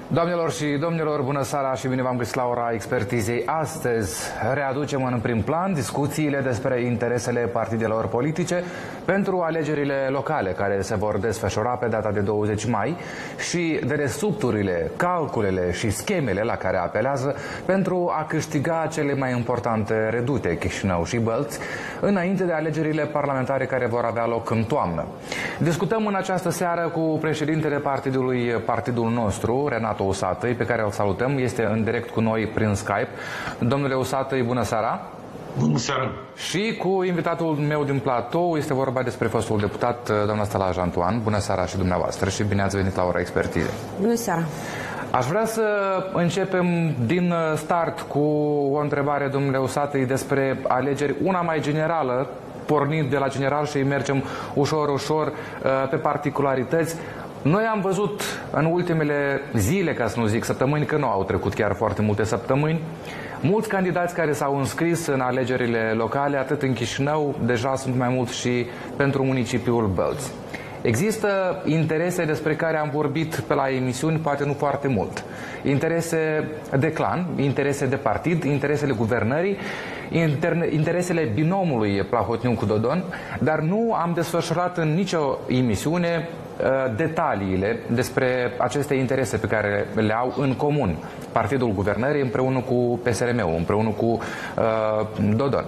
Doamnelor și domnilor, bună seara și bine v-am găsit la ora expertizei. Astăzi readucem în prim plan discuțiile despre interesele partidelor politice pentru alegerile locale care se vor desfășura pe data de 20 mai și de resupturile, calculele și schemele la care apelează pentru a câștiga cele mai importante redute, Chișinău și Bălți, înainte de alegerile parlamentare care vor avea loc în toamnă. Discutăm în această seară cu președintele partidul nostru, Renato Usatăi, pe care îl salutăm. Este în direct cu noi prin Skype. Domnule Usatăi, bună seara! Bună seara! Și cu invitatul meu din platou, este vorba despre fostul deputat, doamna Stella Jantoan. Bună seara și dumneavoastră și bine ați venit la ora expertize. Bună seara! Aș vrea să începem din start cu o întrebare, domnule Usatăi, despre alegeri, una mai generală, pornind de la general și mergem ușor pe particularități. Noi am văzut în ultimele zile, ca să nu zic săptămâni, că nu au trecut chiar foarte multe săptămâni, mulți candidați care s-au înscris în alegerile locale, atât în Chișinău, deja sunt mai mulți și pentru municipiul Bălți. Există interese despre care am vorbit pe la emisiuni, poate nu foarte mult. Interese de clan, interese de partid, interesele guvernării, interesele binomului Plahotniuc-Dodon, dar nu am desfășurat în nicio emisiune detaliile despre aceste interese pe care le au în comun Partidul Guvernării împreună cu PSRM-ul, împreună cu Dodon.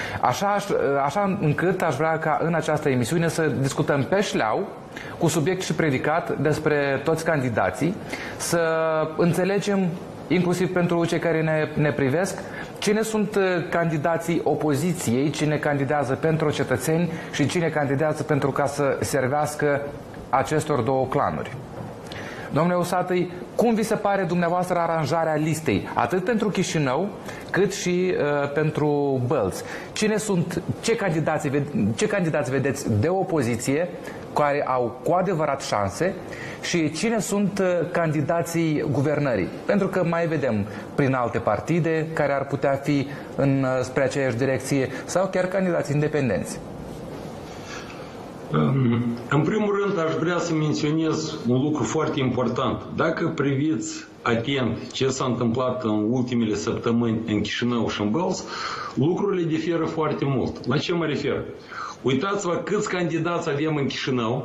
Așa încât aș vrea ca în această emisiune să discutăm pe șleau, cu subiect și predicat, despre toți candidații, să înțelegem, inclusiv pentru cei care ne privesc, cine sunt candidații opoziției, cine candidează pentru cetățeni și cine candidează pentru ca să servească acestor două clanuri. Domnule Usatăi, cum vi se pare dumneavoastră aranjarea listei, atât pentru Chișinău, cât și pentru Bălți? Ce candidați vedeți de opoziție care au cu adevărat șanse și cine sunt candidații guvernării? Pentru că mai vedem prin alte partide care ar putea fi spre aceeași direcție sau chiar candidați independenți. În primul rând, aș vrea să menționez un lucru foarte important. Dacă priviți atent ce s-a întâmplat în ultimele săptămâni în Chișinău și în Bălți, lucrurile diferă foarte mult. La ce mă refer? Uitați-vă câți candidați avem în Chișinău.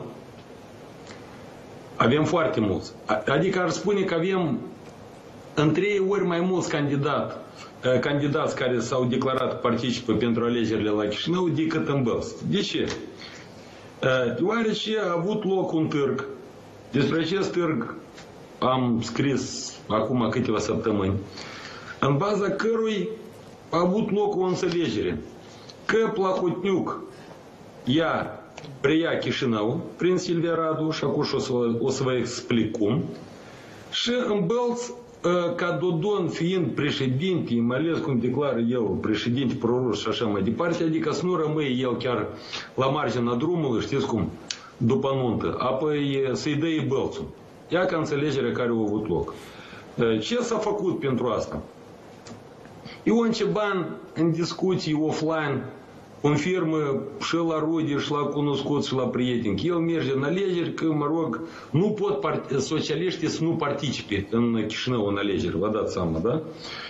Avem foarte mulți. Adică ar spune că avem în 3 ori mai mulți candidați care s-au declarat că participă pentru alegerile la Chișinău decât în Bălți. De ce? Deoarece a avut loc un târg. Despre acest târg am scris acum câteva săptămâni, în baza cărui a avut loc o înțelegere că Plahotniuc preia Chișinău prin Silvia Radu și acum o să vă explic cum, și în Bălți, ca Dodon fiind președinte, mai ales cum declară el, președinte prorus și așa mai departe, adică să nu rămâie el chiar la marginea drumului, știți cum, după nuntă, apoi să-i dă Bălțul. Ia ca înțelegerea care a avut loc. Ce s-a făcut pentru asta? Ion Ceban, în discuții offline, confirmă și la rude, și la cunoscuți, și la prieteni, că el merge în alegeri, că, mă rog, nu pot socialiștii să nu participe în Chișinău în alegeri, vă dați seama, da?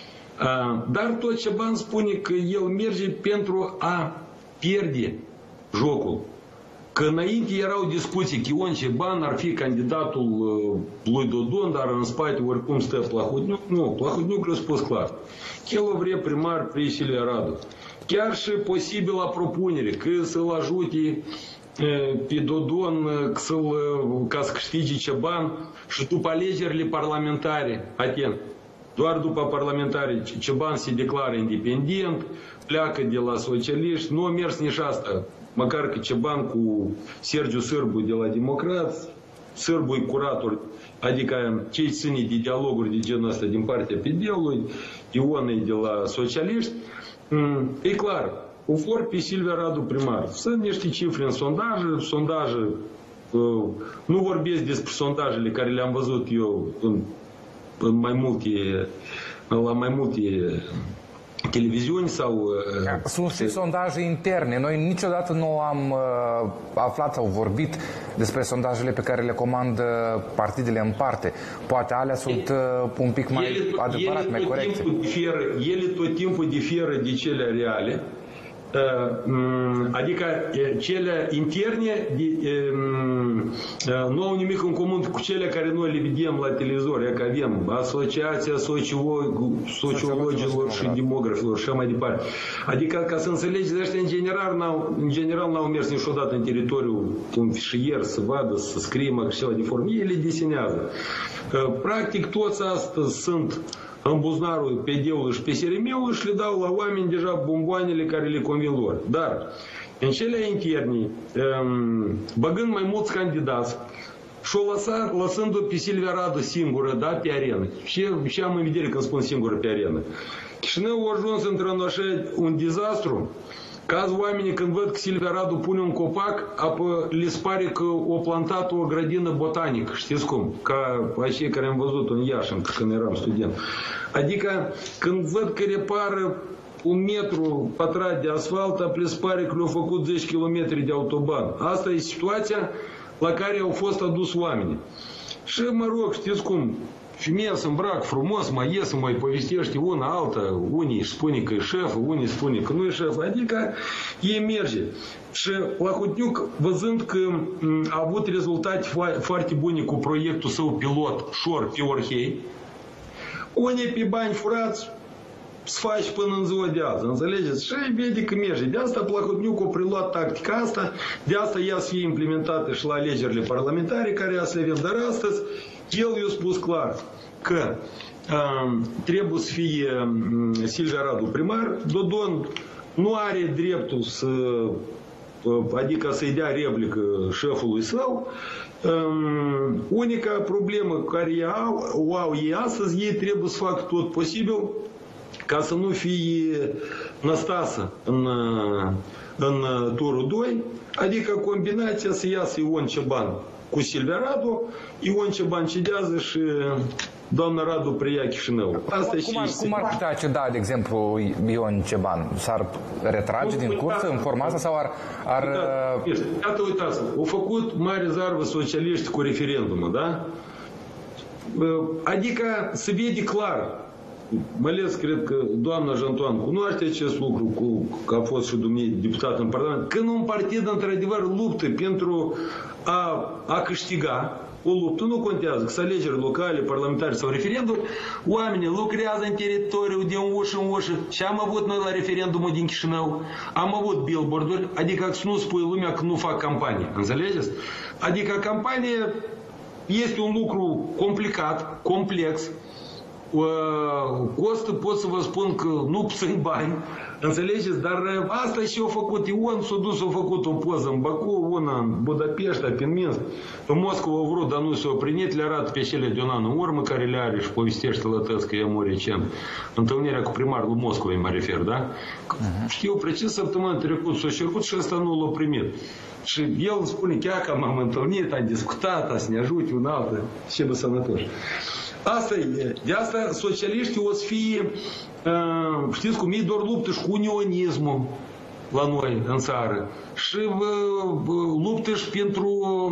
Dar tot Ceban spune că el merge pentru a pierde jocul. Că înainte erau discuții că Ion Ceban ar fi candidatul lui Dodon, dar în spate oricum stă Plahotniuc. Nu, Plahotniuc a spus clar. El o vrea primar pe Silvia Radu. Chiar și posibilă propunere că să-l ajute pe Dodon ca să câștige Ceban și după alegerile parlamentare, atent, doar după parlamentare Ceban se declară independent, pleacă de la socialiști, nu a mers nici asta, măcar că Ceban cu Sergiu Sârbu de la Democrați, Sârbu e curator, adică cei ține de dialoguri de genul ăsta din partea PD-ului, Ion e de la socialiști. E clar, o vor pe Silvia Radu primar. Sunt niște cifre în sondaje, nu vorbesc despre sondajele care le-am văzut eu la mai multe televiziuni sau... Sunt și sondaje interne. Noi niciodată nu am aflat sau vorbit despre sondajele pe care le comandă partidele în parte. Poate alea sunt un pic mai adevărate, mai corecte. Ele tot timpul diferă de cele reale. Adică cele interne nu au nimic în comun cu cele care noi le vedem la televizor, că avem Asociația Sociologilor și Demografilor și așa mai departe. Adică, ca să înțelegeți, ăștia în general n-au mers niciodată în teritoriul un fișier să vadă, să scrie ceva de formă. Ei le desenează. Practic, toți astăzi sunt în buzunarul PD-ului și PSRM-ului și le dau la oameni deja bomboanele care le convin lor. Dar în cele interne, băgând mai mulți candidați și lăsându-o pe Silvia Radu singură, da, pe arenă. Și am în vedere când spun singură pe arenă. Chișinău a ajuns într-un așa un dezastru, că azi oamenii când văd că Silvia Radu pune un copac, le pare că o plantat o grădină botanică, știți cum? Ca acei care am văzut în Iași când eram student. Adică când văd că repară 1 metru pătrat de asfalt, le pare că le-au făcut 10 km de autoban. Asta e situația la care au fost adus oamenii. Și mă rog, știți cum? Femeia se îmbrac frumos, mai ies, mai povestește una alta, unii își spune că e șef, unii spune că nu e șef, adică ei merge. Și la Hotniuc, văzând că a avut rezultate foarte bune cu proiectul său pilot, șor pe Orhei, unii pe bani furați se faci până în ziua de azi, înțelegeți? Și vede că merge. De asta Plahotniuc a preluat tactica asta, de asta ea să fie implementată și la alegerile parlamentare, care ea să le avem. Dar astăzi, el i-a spus clar că trebuie să fie Silvia Radu primar, Dodon nu are dreptul să, adică să-i dea replică șefului său. Unica problemă care o au ei astăzi, ei trebuie să facă tot posibil ca să nu fie Năstasă în turul 2, adică combinația să iasă Ion Ceban cu Silvia Radu, Ion Ceban cedează și doamna Radu preia Chișinău. Cum ar putea ceda, de exemplu, Ion Ceban? S-ar retrage din cursă în forma asta sau ar... Iată, uitați, au făcut mare zarvă socialiști cu referendumul, da? Adică se vede clar. Mai ales, cred că doamna Jantoan cunoaște acest lucru, că a fost și dumneavoastră deputat în Parlament. Când un partid, într-adevăr, luptă pentru a câștiga o luptă, nu contează că sunt alegeri locale, parlamentare sau referendum, oamenii lucrează în teritoriu de un ușă în ușă. Și am avut noi la referendumul din Chișinău, am avut billboard-uri, adică să nu spui lumea că nu fac campanie, înțelegeți? Adică campanie este un lucru complicat, complex, costă, pot să vă spun că nu sunt bani, înțelegeți? Dar asta și au făcut. Ion s-a dus, a făcut o poză în Baku, una în Budapesta, pe Minsk. În Moscova au vrut, dar nu s-au primit. Le arată pe cele de un an în urmă, care le are și povestește la tăți că e mult recent. Întâlnirea cu primarul Moscovei, mă refer, da? Știu precis, săptămâna trecută s-a cercut și ăsta nu l-a primit. Și el spune, chiar că m-am întâlnit, am discutat, a să ne ajute un altă, ce bă sănătoși. Asta e. De asta socialiștii o să fie, știți cum, ei doar luptă și cu unionismul la noi în țară. Și luptă și pentru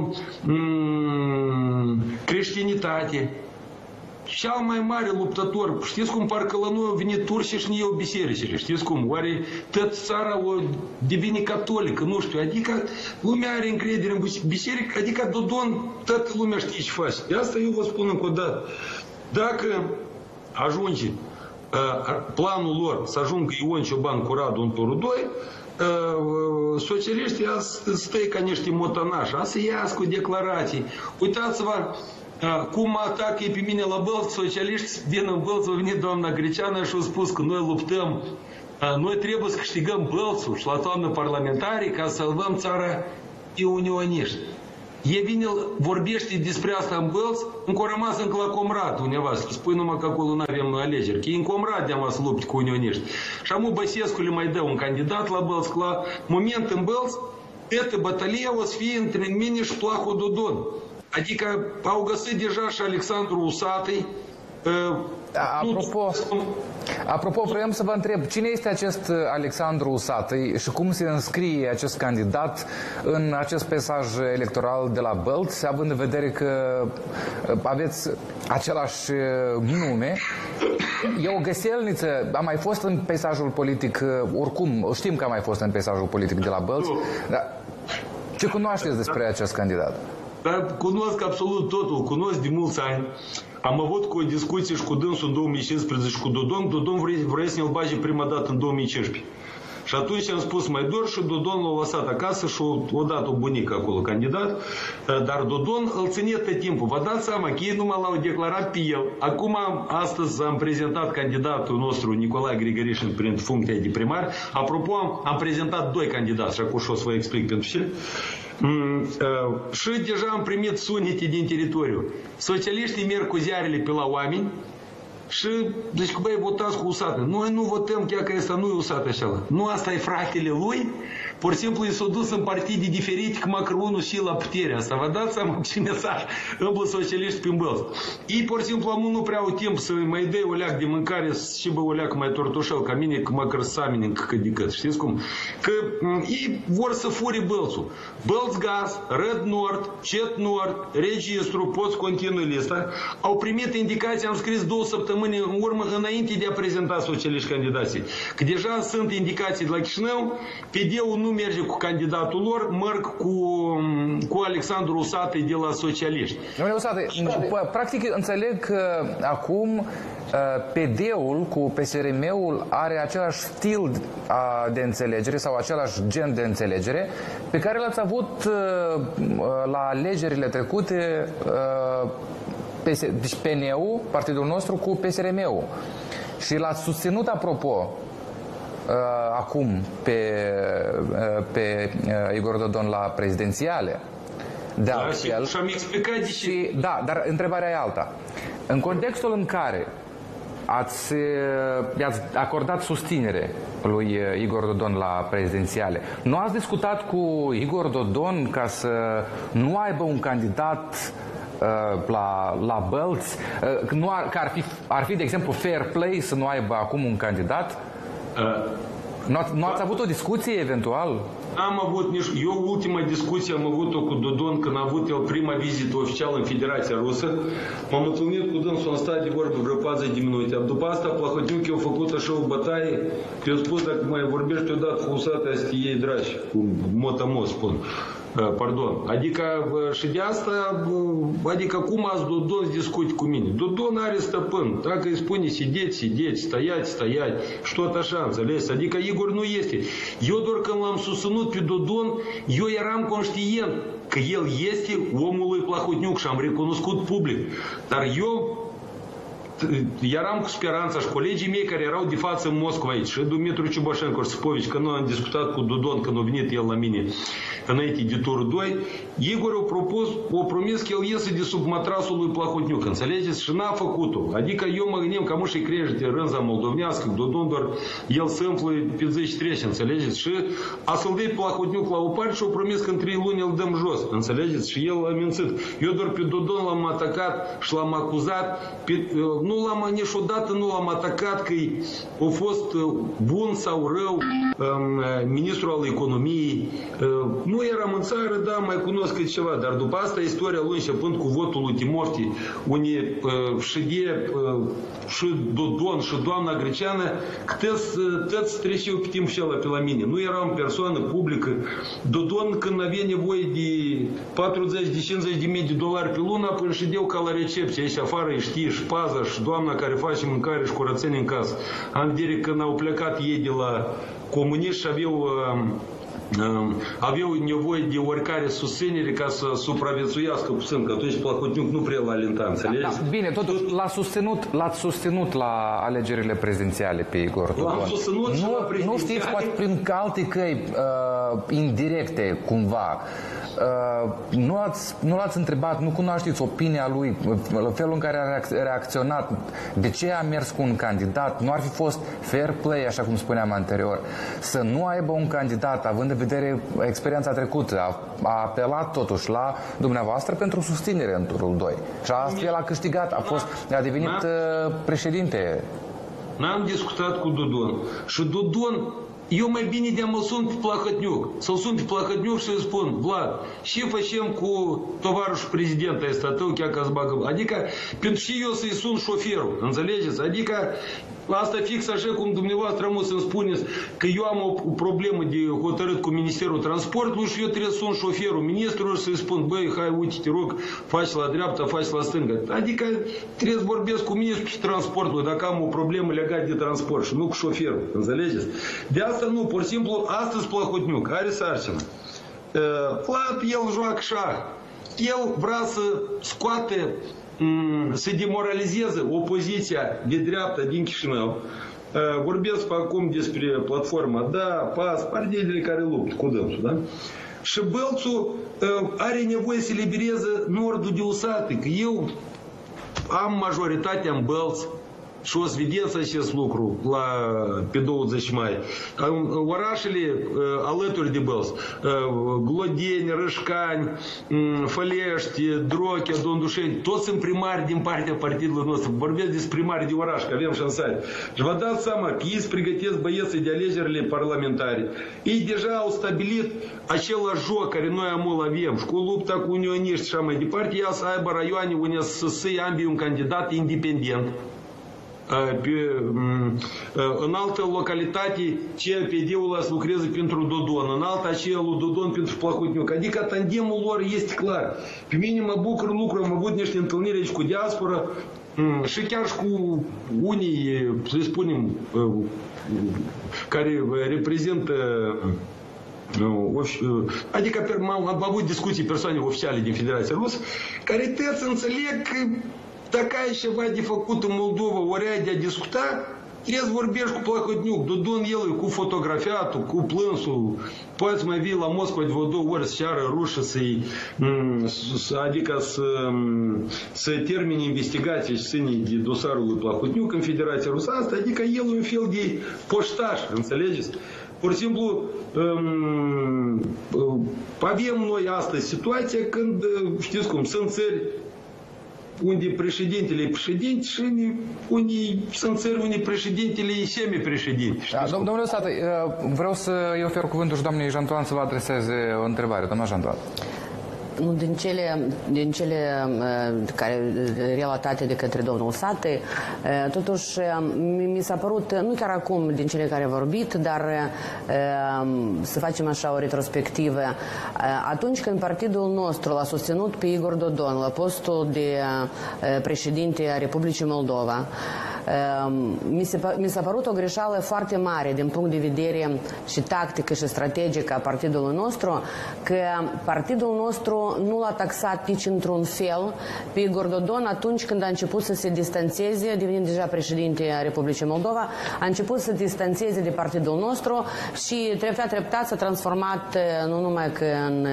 creștinitate. Cel mai mare luptător, știți cum, parcă la noi au venit turci și ne iau bisericile, știți cum, oare tot țara o devine catolică, nu știu, adică lumea are încredere în biserică, adică Dodon, toată lumea știe ce face. De asta eu vă spun încă o dată, dacă ajunge planul lor să ajungă Ion Ceban cu Radu în turul 2, socialiștii stai ca niște motanași, să iasă cu declarații. Uitați-vă cum atacă pe mine la Bălți, socialiști vin în Bălți, a venit doamna Greceană și a spus că noi luptăm, noi trebuie să câștigăm Bălțul și la toamnă parlamentarii ca să salvăm țara de unioniști. E vine, vorbește despre asta în Bălți, încă a rămas încă la Comrat undeva, să spui numai că acolo nu avem alegeri, că e în Comrat de-am să lupte cu unioniști. Și amu Băsescu le mai dă un candidat la Bălți, că la moment în Bălți, эта bătălie o să fie între mine și Plahu Dodon. Adică au găsit deja și Alexandru Usatăi. Apropo, vreau să vă întreb, cine este acest Alexandru Usatăi și cum se înscrie acest candidat în acest peisaj electoral de la Bălți, având în vedere că aveți același nume? E o găselniță, a mai fost în peisajul politic, oricum, știm că a mai fost în peisajul politic de la Bălți, dar ce cunoașteți despre acest candidat? Dar cunosc absolut totul, cunosc de mulți ani. Am avut cu o discuție și cu dânsul în 2015 și cu Dodon. Dodon vrea să ne-l bage prima dată în 2015. Și atunci am spus mai dor și Dodon l-a lăsat acasă și o dat o bunică acolo candidat. Dar Dodon îl ține tot timpul. Vă dați seama că ei numai l-au declarat pe el. Acum, astăzi am prezentat candidatul nostru, Nicolae Grigorișin, prin funcția de primar. Apropo, am prezentat doi candidați și acum și o să vă explic pentru ce. Și deja am primit sunete din teritoriu. Socialiștii merg cu ziarele pe la oameni și deci că băi, votați cu Usată. Noi nu votăm, chiar că ăsta nu e Usată așa. Nu, asta e fratele lui. Pur și simplu i s-au dus în partide diferite, că măcar unul și la putere. Asta vă dați seama ce mesaj îmblă socialiști prin Bălți. Ei pur și simplu nu prea au timp să mai dea o leac de mâncare și bă o leac mai tortoșel ca mine, că măcar sameni încă cât de cât. Știți cum? Că ei vor să fure Bălțul. Bălți Gaz, Red Nord, Cet Nord, Registru, poți continui lista, au primit indicații, am scris 2 săptămâni în urmă, înainte de a prezenta socialiști candidații. Că deja sunt indicații de la Chișinău, PD-ul nu merge cu candidatul lor, merg cu Alexandru Usatăi de la socialiști. Domnule Usatăi, practic înțeleg că acum PD-ul cu PSRM-ul are același stil de înțelegere sau același gen de înțelegere pe care l-ați avut la alegerile trecute, deci PNU, partidul nostru, cu PSRM-ul. Și l-ați susținut, apropo, acum pe Igor Dodon la prezidențiale. De altfel, și am explicat de ce. Da, dar întrebarea e alta. În contextul în care i-ați acordat susținere lui Igor Dodon la prezidențiale, nu ați discutat cu Igor Dodon ca să nu aibă un candidat la Bălți? Că ar fi, de exemplu, fair play să nu aibă acum un candidat? Nu ați avut o discuție eventual? Am avut eu ultima discuție am avut-o cu Dodon când a avut el prima vizită oficială în Federația Rusă. M-am întâlnit cu dânsul, am stat de vorbă vreo 40 de minute. După asta Plahotniuc a făcut așa o bătaie, că eu spus dacă mai vorbești odată cu Usată, să te iei dragi, cu motamos spun. Pardon. Adică și de asta, adică cum azi Dodon discuți cu mine? Dodon are stăpân. Dacă îi spune sideți, stăiați și tot așa, înțeles? Adică Igor nu este. Eu doar când l-am susținut pe Dodon, eu eram conștient că el este omul lui Plahotniuc și am recunoscut public. Dar eu eram cu speranța și colegii mei care erau de față în Moscova aici, și Dumitru Ciubașenko și Săpovici, că nu am discutat cu Dodon când a venit el la mine înainte de turul 2, Igor a promis că el iese de sub matrasul lui Plahotniuc, înțelegeți? Și n-a făcut-o. Adică eu mă gândim că mușii crește rânza moldovnească, Dodon doar el se împlă pe zi și trece, înțelegeți? Și a să-l dea Plahotniuc la o parte și a promis că în 3 luni îl dăm jos, înțelegeți? Și el a mințit. Eu doar pe Dodon l-am atacat și l-am acuzat, niciodată nu l-am atacat că a fost bun sau rău ministrul al economiei. Nu eram în țară, da, mai cunosc cât ceva, dar după asta istoria lui, începând cu votul lui Timofti, unde și Dodon și doamna Greceană, toți treceau pe timpul acela pe la mine. Nu eram persoană publică. Dodon, când avea nevoie de 40-50 de mii de dolari pe lună, până ședeau ca la recepție. Aici afară știe și paza și doamna care face mâncare și curățenie în casă. Am vedere când au plecat ei de la comuniști și aveau nevoie de oricare susținere ca să supraviețuiască puțin, că atunci Plahotniuc nu prea l-a alentat, înțelegeți? Da, bine, totuși l-ați susținut la alegerile prezidențiale pe Igor Dodon. L-am susținut și la prezidențiale. Nu știți, poate prin alte căi indirecte, cumva. Nu l-ați întrebat, nu cunoașteți opinia lui, felul în care a reacționat, de ce a mers cu un candidat? Nu ar fi fost fair play, așa cum spuneam anterior, să nu aibă un candidat, având în vedere experiența trecută, a apelat totuși la dumneavoastră pentru susținere în turul 2 și astfel a câștigat, a devenit președinte. n-am discutat cu Dodon. Și Dodon, eu mai bine de-am sun pe Plahotniuc. Să-l sun pe Plahotniuc și să-i spun, Vlad, ce facem cu tovarășul președinte ăsta tău, chiar că adică, pentru și eu să-i sun șoferul, înțelegeți? Adică, asta fix așa cum dumneavoastră mă să-mi spuneți că eu am o problemă de hotărât cu Ministerul Transportului și eu trebuie să sun șoferul ministrului și să-i spun, băi, hai, uite, te rog, faci la dreapta, faci la stânga. Adică trebuie să vorbesc cu Ministrul Transportului dacă am o problemă legată de transport și nu cu șoferul, înțelegeți? De asta nu, pur și simplu, astăzi Plahotniuc are sarcină. Vlad, el joacă șah. El vrea să scoate, să demoralizeze opoziția de dreapta din Chișinău. Vorbesc acum despre platforma, da, PAS, partidele care luptă cu dânsul, da? Și Bălțul are nevoie să elibereze nordul de Usate, că eu am majoritatea în Bălț și o să vedeți acest lucru pe 20 mai. Orașele alături de Bălț, Glodeni, Rășcani, Fălești, Drochea, Dondușeni, toți sunt primari din partea partidului nostru. Vorbesc despre primari de oraș, că avem șansari. Și vă dați seama că ei se pregătesc băieții de alegerile parlamentare. Ei deja au stabilit același joc care noi avem și cu lupta cu unioniști și așa mai departe, ea să aibă raioane unde să se ambii un candidat independent. În altă localitate CPD-ul să lucreze pentru Dodon, în alta aceea lui Dodon pentru Plahotniuc. Adică tandemul lor este clar. Pe mine mă bucur lucru, am avut niște întâlniri aici cu diaspora și chiar și cu unii, să spunem, care reprezintă, adică am avut discuții persoane oficiale din Federația Rusă, care trebuie să înțeleg că dacă ai ceva de făcut în Moldova, ori ai de a discuta, trebuie să vorbești cu Plahotniuc. Dodon el cu fotografiatul, cu plânsul. Poți mai vii la Moscova de vreo 2 ori să ceară rușă adică să termine investigații și ține de dosarul lui Plahotniuc în Federația Rusă. Asta, adică el un fel de poștaș, înțelegeți? Pur și simplu, avem noi astăzi situația când, știți cum, sunt țări unde președintele e președinte și unii sunt țări unde președintele e semi-președinte. Da, domnule Usată, vreau să-i ofer cuvântul și doamnei Jantoan să vă adreseze o întrebare. Doamna Jantoan. Din cele care relatate de către domnul Usate, totuși mi s-a părut, nu chiar acum din cele care au vorbit, dar să facem așa o retrospectivă. Atunci când partidul nostru l-a susținut pe Igor Dodon la postul de președinte a Republicii Moldova, mi s-a părut o greșeală foarte mare din punct de vedere și tactică și strategică a partidului nostru, că partidul nostru nu l-a taxat nici într-un fel pe Igor Dodon atunci când a început să se distanțeze, devenind deja președinte a Republicii Moldova, a început să se distanțeze de partidul nostru și treptat s-a transformat nu numai că în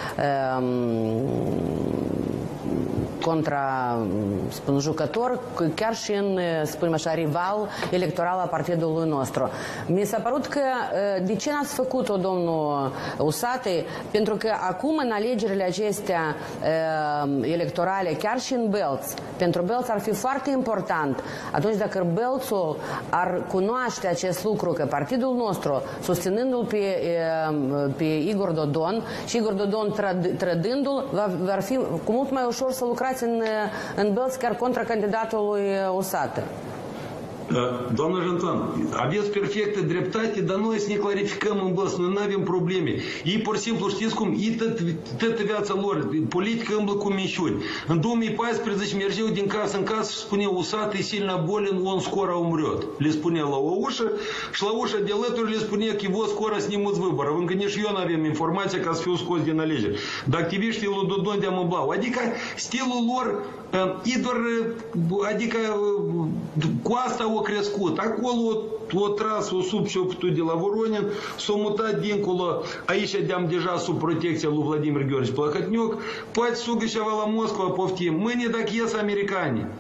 spun, jucător, chiar și în, spunem așa, rival electoral al partidului nostru. Mi s-a părut că de ce n-ați făcut-o, domnul Usate? Pentru că acum, în alegerile acestea electorale, chiar și în Bălț, pentru Bălț ar fi foarte important, atunci dacă Bălțul ar cunoaște acest lucru, că partidul nostru, susținându-l pe Igor Dodon și Igor Dodon trădându-l, va fi cu mult mai ușor să lucrați în Bălț chiar contra candidatului Usate. Doamna Jantoan, aveți perfectă dreptate, dar noi să ne clarificăm în Bălț, noi nu avem probleme. Ei, pur și simplu, știți cum, ei toată viața lor, politică îmblă cu minciuni. În 2014 mergeau din casă în casă și spuneau, Usate e сильно болен, он скоро умрет. Le spunea la o ușă și la ușa de alături le spunea că его скоро sнимут с выборов. Încă nici eu nu avem informația ca să fiu scos din alegeri. Dar activiștii lui Dodon de-am îmblau. Adică stilul lor e doar, adică cu asta au crescut. Acolo o tras o sub șoptul de la Voronin, s-a mutat dincolo, aici de-am deja sub protecția lui Vladimir Gheorghe Plahotniuc, poate sugă ceva la Moscova, poftim. Mâine dacă ies americanii,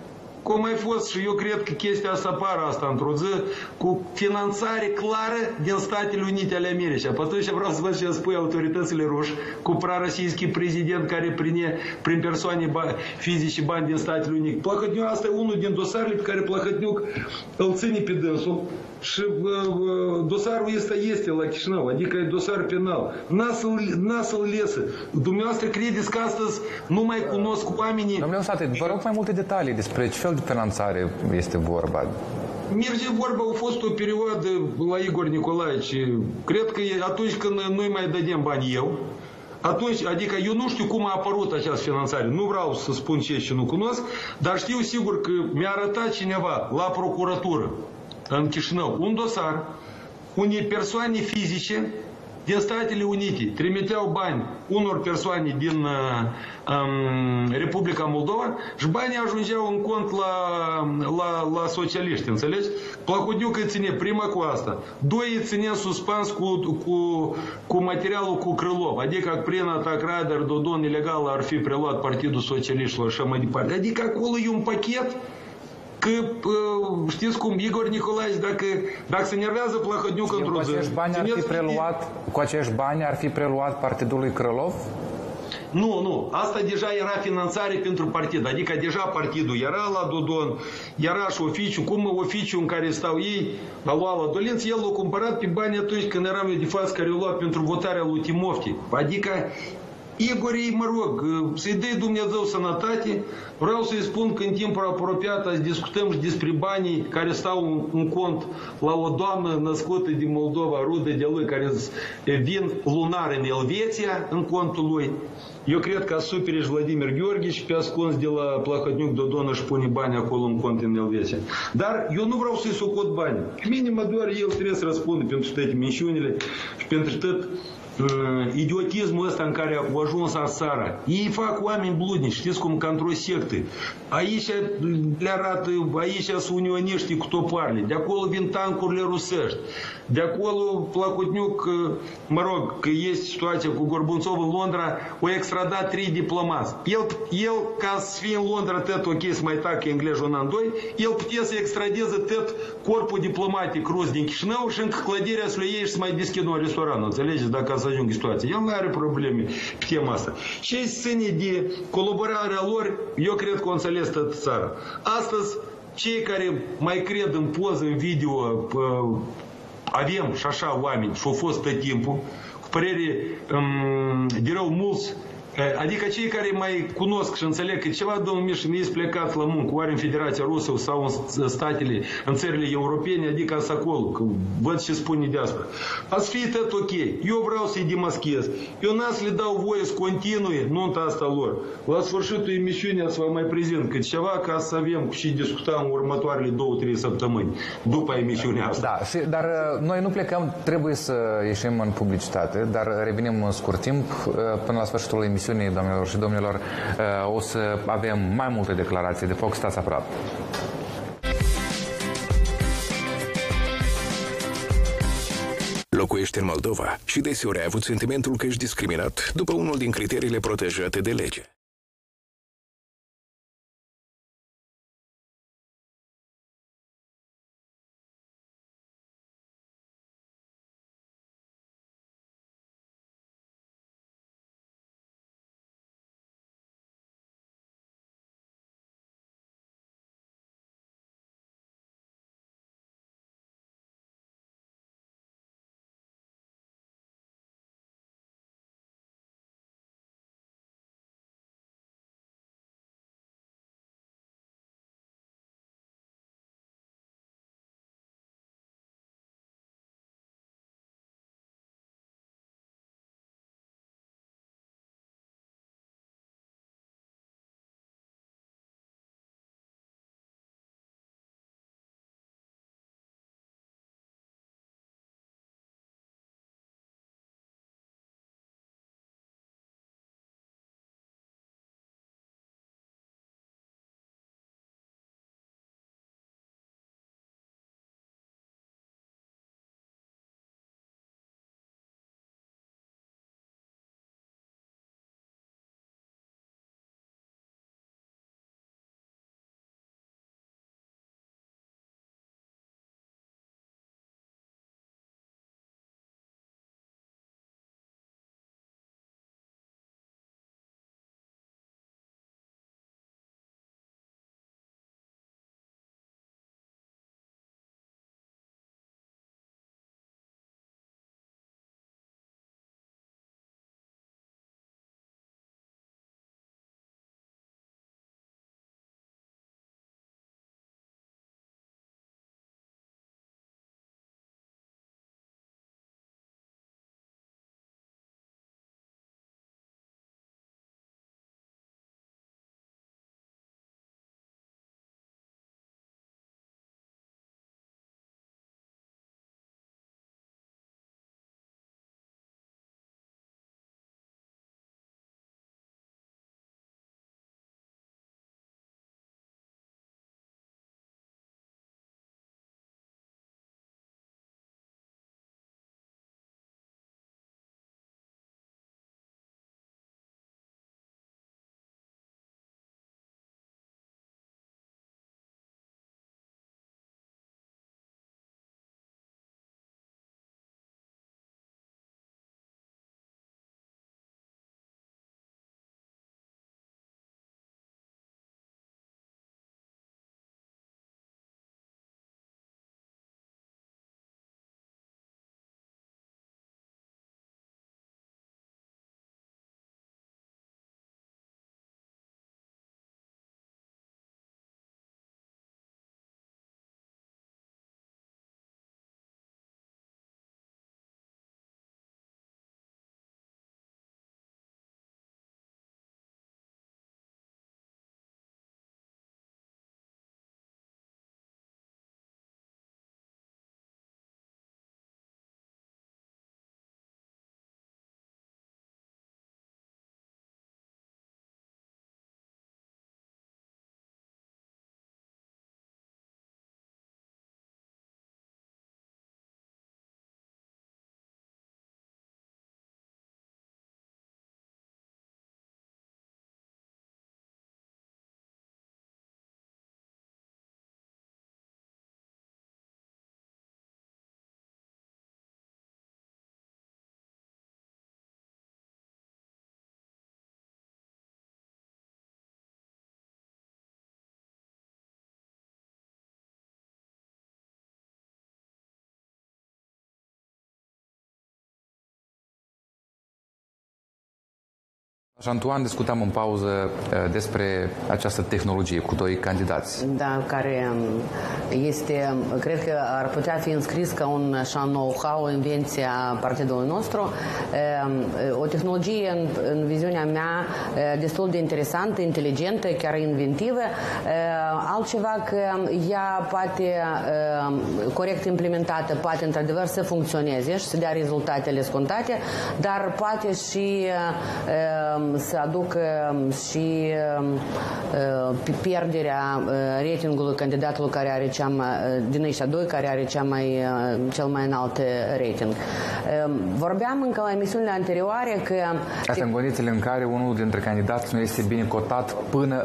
cum ai fost și eu cred că chestia asta apară asta într-o zi, cu finanțare clară din Statele Unite ale Americii. Pe atunci vreau să văd ce spui autoritățile ruși cu prarăsийский prezident care prin persoane fizice bani din Statele Unite. Plahotniuc, asta e unul din dosarele pe care Plahotniuc îl ține pe dânsul și dosarul ăsta este la Chișinău, adică e dosar penal. N-a să-l lesă. Dumneavoastră credeți că astăzi nu mai cunosc oamenii? Domnule Usate, vă rog mai multe detalii despre ce fel de finanțare este vorba. Merge vorba, a fost o perioadă la Igor Nicolaevici. Cred că atunci când noi mai dădeam bani eu, atunci, adică eu nu știu cum a apărut această finanțare, nu vreau să spun ce și nu cunosc, dar știu sigur că mi-a arătat cineva la procuratură în Chișinău un dosar unei persoane fizice din Statele Unite trimiteau bani unor persoane din Republica Moldova și banii ajungeau în cont la socialiști, înțelegi? Plahotniuc îi ține prima cu asta, doi îi ține suspans cu materialul cu Krylov, adică prin atac Raider, Dodon ilegal ar fi preluat Partidul Socialiștilor și mai departe. Adică acolo e un pachet că știți cum Igor Nicolaevici, dacă se nervează Plahotniuc într-o zi... Cu acești bani ar fi preluat partidului Krylov? Nu. Asta deja era finanțare pentru partid. Adică deja partidul era la Dodon, era și oficiu. Cum oficiul în care stau ei, a luat la Dolinț, el l-a cumpărat pe bani atunci când eram eu de față care l-a luat pentru votarea lui Timofti. Adică Igorei, mă rog, să-i dea Dumnezeu sănătate. Vreau să-i spun că în timpul apropiat azi discutăm și despre banii care stau în cont la o doamnă născută din Moldova, rudă de lui, care vin lunar în Elveția, în contul lui. Eu cred că supere și Vladimir Gheorghici pe ascuns de la Plahotniuc Dodon își pune bani acolo în cont în Elveția. Dar eu nu vreau să-i socot bani. Pe mine mă doar el trebuie să răspundă pentru toate minciunile și pentru tot idiotismul ăsta în care au ajuns țara. Ei fac oameni bludnici, știți cum, ca într-o sectă. Aici le arată, aici sunt unioniștii cu topoarele, de acolo vin tancurile rusești, de acolo Plahotniuc, mă rog, că este situația cu Gorbunțov în Londra, o extradat 3 diplomați. El, ca să fie în Londra, tot ok să mai tacă englezul un an, doi, el putea să extradeze tot corpul diplomatic rus din Chișinău și încă clădirea să le iei și să mai deschidă un restaurant, înțelegeți, dacă să ajungă situația. El nu are probleme pe tema asta. Ce ține de colaborarea lor, eu cred că o înțeles tot țara. Astăzi, cei care mai cred în poză, în video, avem și așa oameni și au fost tot timpul, cu părere de rău mulți, adică cei care mai cunosc și înțeleg că ceva, domnul Mișin, este plecat la muncă, oare în Federația Rusă sau în țările europene, adică asta acolo, că văd ce spune de asta. Ați fi tot ok. Eu vreau să-i demaschez. Eu n-am să le dau voie să continue nunta asta lor. La sfârșitul emisiunii să vă mai prezint cât ceva ca să avem și discuta în următoarele 2-3 săptămâni după emisiunea asta. Da, dar noi nu plecăm, trebuie să ieșim în publicitate, dar revenim în scurt timp până la sfârșitul emisiunii. Doamnelor și domnilor, o să avem mai multe declarații de foc, stați aproape. Locuiește în Moldova și deseori ai avut sentimentul că ești discriminat după unul din criteriile protejate de lege. Antoan, discutam în pauză despre această tehnologie cu doi candidați. Da, care este, cred că ar putea fi înscris ca un așa know-how, o invenție a partidului nostru. O tehnologie, în viziunea mea, destul de interesantă, inteligentă, chiar inventivă. Altceva că ea poate, corect implementată, poate într-adevăr să funcționeze și să dea rezultatele scontate, dar poate și să aducă și pierderea ratingului candidatului care are din ăștia doi care are cel mai înalt rating. Vorbeam încă la emisiunile anterioare că... Asta în condițiile în care unul dintre candidați nu este bine cotat până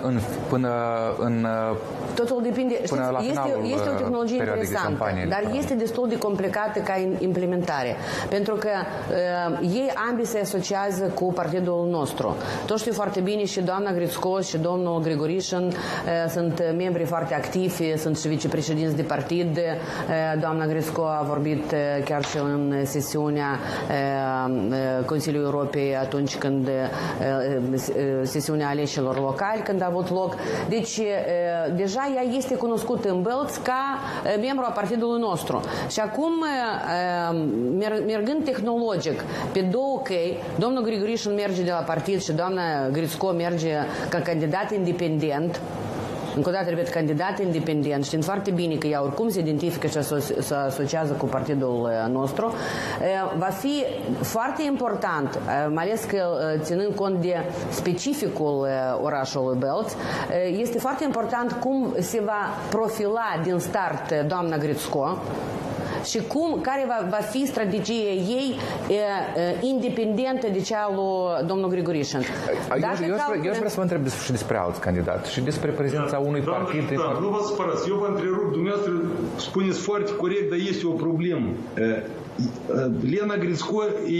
în totul depinde. Până la finalul este o tehnologie interesantă, dar este destul de complicată ca implementare. Pentru că ei ambii se asociază cu partidul nostru. Tot știu foarte bine și doamna Gricko și domnul Grigorișin sunt membri foarte activi, sunt și vicepreședinți de partid. Doamna Gricko a vorbit chiar și în sesiunea Consiliului Europei atunci când sesiunea aleșilor locali, când a avut loc. Deci, deja ea este cunoscută în Bălți ca membru a partidului nostru. Și acum, mergând tehnologic pe două căi, domnul Grigorișin merge de la partid și doamna Gricko merge ca candidat independent. Încă o dată, repet, candidat independent, știind foarte bine că ea oricum se identifică și se asociază cu partidul nostru, va fi foarte important, mai ales că ținând cont de specificul orașului Bălți, este foarte important cum se va profila din start doamna Gricko și care va fi strategia ei independentă de cea lui domnul Grigorișin. Eu aș vrea să vă întreb și despre alți candidați și despre prezența unui partid. Nu vă supărați, eu vă întrerup, dumneavoastră spuneți foarte corect, dar este o problemă. Lena Gricko,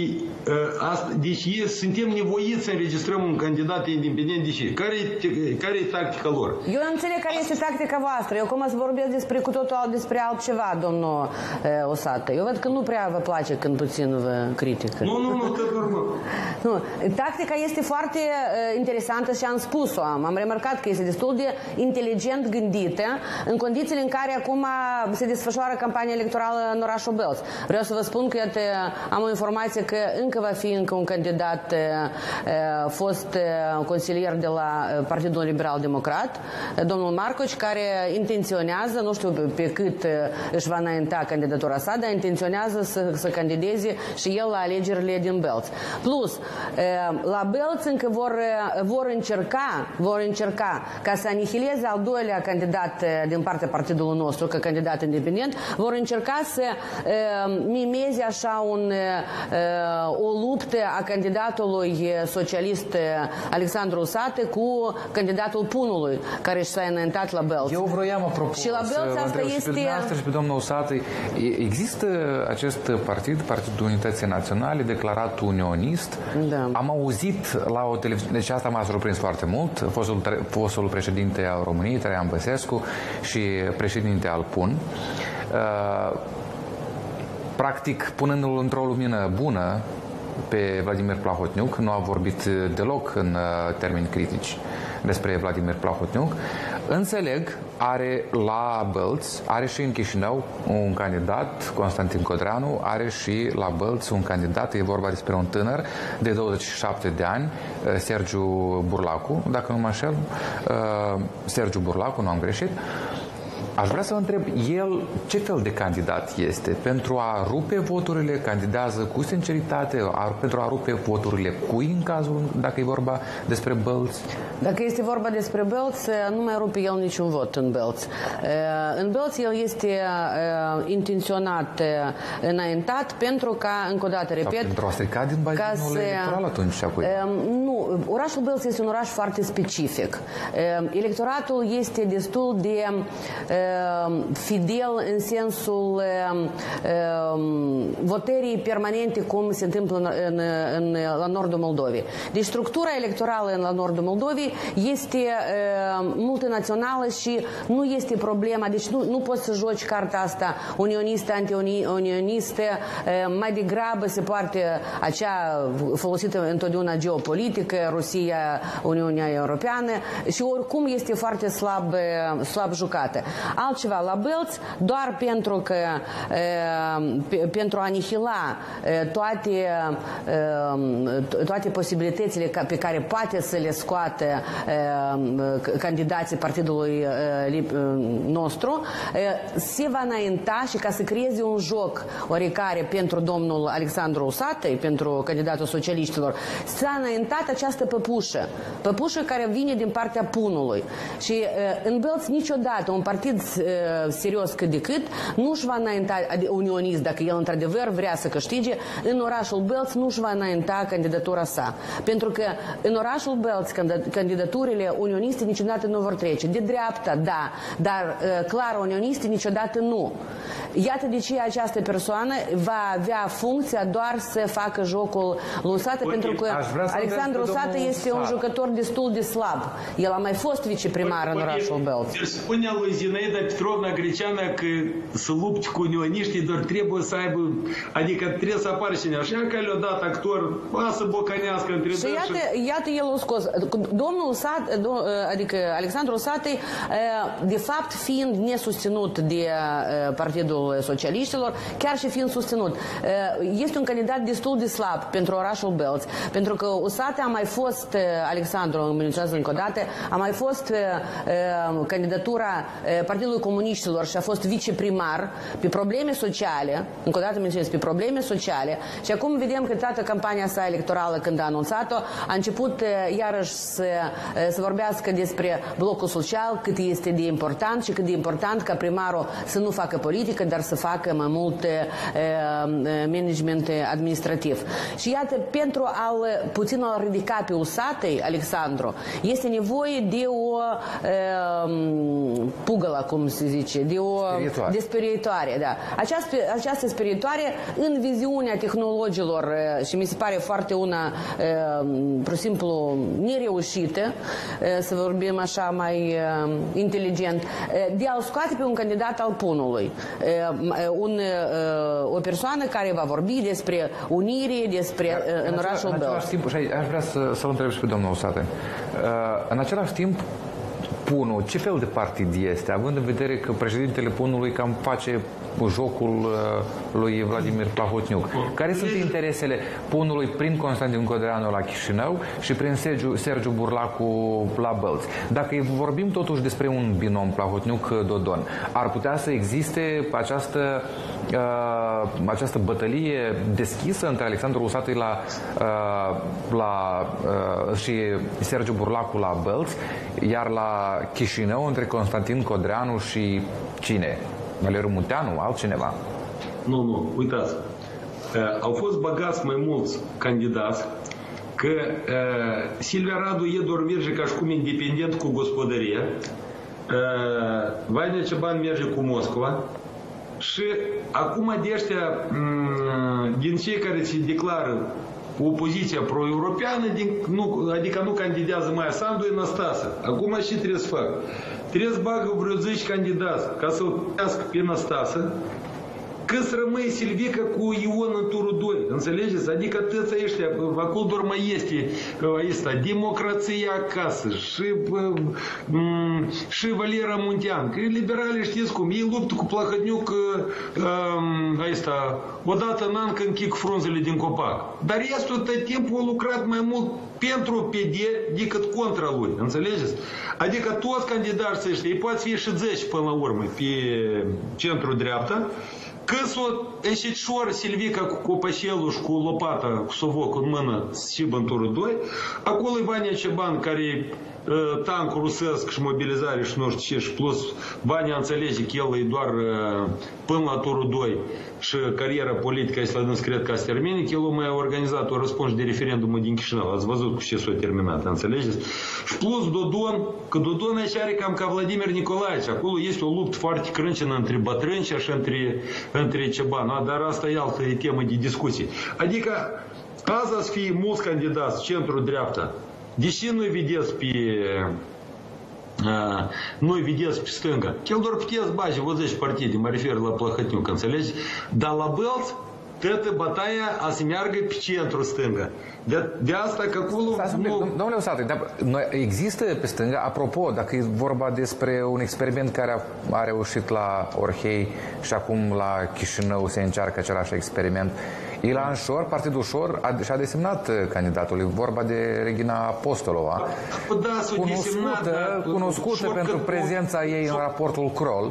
deci suntem nevoiți să înregistrăm un candidat independent. De ce? Care e tactica lor? Eu nu înțeleg care este tactica voastră. Eu cum să vorbesc despre despre altceva, domnul Osată. Eu văd că nu prea vă place când puțin vă critică. Nu, tot normal. Nu. Tactica este foarte interesantă și am spus-o. Am remarcat că este destul de inteligent gândită în condițiile în care acum se desfășoară campania electorală în orașul Bălți. Vreau să vă spun că am o informație că încă va fi un candidat fost consilier de la Partidul Liberal Democrat, domnul Marcoci, care intenționează, nu știu pe cât își va înainta candidatura sa, dar intenționează să candideze și el la alegerile din Bălți. Plus, la Bălți încă vor încerca ca să anihileze al doilea candidat din partea partidului nostru, ca candidat independent, vor încerca să mimeze așa o luptă a candidatului socialist Alexandru Osată cu candidatul Punului, care și s-a înaintat la Bălți. Eu vroiam, apropo, și la Bălți asta este... Și pe dumneavoastră și pe domnul Osată, există acest partid, Partidul Unității Naționale, declarat unionist. Da. Am auzit la o televiziune, deci asta m-a surprins foarte mult, fostul președinte al României, Traian Băsescu, și președinte al PUN, practic punându-l într-o lumină bună pe Vladimir Plahotniuc, nu a vorbit deloc în termeni critici despre Vladimir Plahotniuc. Înțeleg, are la Bălți, are și în Chișinău un candidat, Constantin Codreanu, are și la Bălți un candidat, e vorba despre un tânăr de 27 de ani, Sergiu Burlacu, dacă nu mă înșel, Sergiu Burlacu, nu am greșit. Aș vrea să vă întreb, el ce fel de candidat este? Pentru a rupe voturile, candidează cu sinceritate, pentru a rupe voturile cui în cazul, dacă e vorba despre Bălți? Dacă este vorba despre Bălți, nu mai rupe el niciun vot în Bălți. În Bălți el este intenționat înaintat pentru ca, încă o dată, repet... Sau pentru a strica din bazinul electoral atunci? Nu, orașul Bălți este un oraș foarte specific. Electoratul este destul de fidel în sensul votării permanente cum se întâmplă la nordul Moldovei. Deci structura electorală la nordul Moldovei este multinațională și nu este problema, deci nu poți să joci carta asta unionistă, anti-unionistă, mai degrabă se poate acea folosită întotdeauna geopolitică, Rusia, Uniunea Europeană și oricum este foarte slab jucată. Altceva, la Belți, doar pentru că pentru a anihila toate posibilitățile pe care poate să le scoată candidații partidului nostru, se va înainta și ca să creeze un joc oricare pentru domnul Alexandru Usatăi, pentru candidatul socialiștilor, s-a înaintat această păpușă care vine din partea punului. Și în Belți niciodată un partid serios cât de cât nu își va înainta, unionist, dacă el într-adevăr vrea să câștige, în orașul Belți nu își va înainta candidatura sa. Pentru că în orașul Belți candidaturile unioniste niciodată nu vor trece. De dreapta, da, dar clar unioniste niciodată nu. Iată de ce această persoană va avea funcția doar să facă jocul lui Usată, pentru că Alexandru Usată este un jucător destul de slab. El a mai fost viceprimar în orașul Belți. Spunea lui Zinaida Petrovna Greceană că să lupți cu unioniștii, doar trebuie să aibă, adică trebuie să apară cineva. Și că le-a dat actor, să bocanească între dânsă. Și iată el o scos. Domnul Usată, adică Alexandru Usată, de fapt fiind nesusținut de Partidul Socialiștilor, chiar și fiind susținut, este un candidat destul de slab pentru orașul Belți, pentru că Usată a mai fost, Alexandru, îmi menționează încă o dată, a mai fost candidatura Partidului Comuniștilor și a fost viceprimar pe probleme sociale, încă o dată menționez, pe probleme sociale, și acum vedem că toată campania sa electorală, când a anunțat-o, a început iarăși să vorbească despre blocul social, cât este de important și cât de important ca primarul să nu facă politică, dar să facă mai mult management administrativ. Și iată, pentru a-l puțin a ridica pe Usatăi, Alexandru, este nevoie de o pugălă, cum se zice, de spiritoare. Da. Această spiritoare, în viziunea tehnologilor, și mi se pare foarte una, pur și simplu, nereușită, să vorbim așa mai inteligent, de a-l scoate pe un candidat al punului. O persoană care va vorbi despre unire, despre în orașul Belți. Și aș vrea să-l întreb și pe domnul Usată. În același timp, punul, ce fel de partid este, având în vedere că președintele punului cam face jocul lui Vladimir Plahotniuc? Care sunt interesele punului prin Constantin Codreanu la Chișinău și prin Sergiu Burlacu la Bălți? Dacă vorbim totuși despre un binom Plahotniuc-Dodon, ar putea să existe această bătălie deschisă între Alexandru Usată și Sergiu Burlacu la Bălți, iar la Chișinău între Constantin Codreanu și cine? Valeriu Munteanu, altcineva? Nu, uitați. Au fost băgați mai mulți candidați că Silvia Radu e doar merge ca și cum independent cu gospodărie, Vainea Ceban merge cu Moscova și acum de ăștia, din cei care se declară opoziția pro-europeană, adică nu candidează mai Sandu e Năstase. Acum ce trebuie să fac? Trebuie să bagă vreo 10 candidați ca să o trească pe Năstase, că să rămâi Silvica cu Ion în turul 2. Înțelegeți? Adică toți ăștia, acolo doar mai este democrația acasă și Valera Muntean. Că liberali știți cum, ei luptă cu Plahotniuc odată în an când chic frunzele din copac. Dar restul tot timpul a lucrat mai mult pentru PD decât contra lui. Înțelegeți? Adică toți candidații ăștia, ei poate fi și 10 până la urmă pe centru-dreapta, că s-o înșișor Silvica cu copășelul și cu lopata, cu sovocul în mână, și în turul 2, acolo e Vania Ceban, care tancul rusesc și mobilizare și nu știu ce, și plus banii înțelege că el e doar până la turul 2 și cariera politică este la dâns, cred că se termine, că el a mai organizat o răspuns de referendumul din Chișinău. Ați văzut cu ce s-a terminat, înțelegeți? Și plus Dodon, că Dodon aici are cam ca Vladimir Nicolaevici. Acolo este o luptă foarte crâncenă între Bătrâncea și între Ceban. Dar asta e altă temă de discuție. Adică azi ați fi mulți candidați centru-dreapta. Deși nu-i vedeți pe stânga. El doar puteți bage, vă zici partide, mă refer la Plăhătniuc, înțelegi? Dar la Bălț, toată bătaia a se meargă pe centru stânga. De asta că acolo... Domnule Usatăi, există pe stânga, apropo, dacă e vorba despre un experiment care a reușit la Orhei și acum la Chișinău se încearcă același experiment, Ilan Șor, Partidul Șor, și-a desemnat candidatul. E vorba de Regina Apostolova, cunoscută pentru prezența ei în raportul Kroll.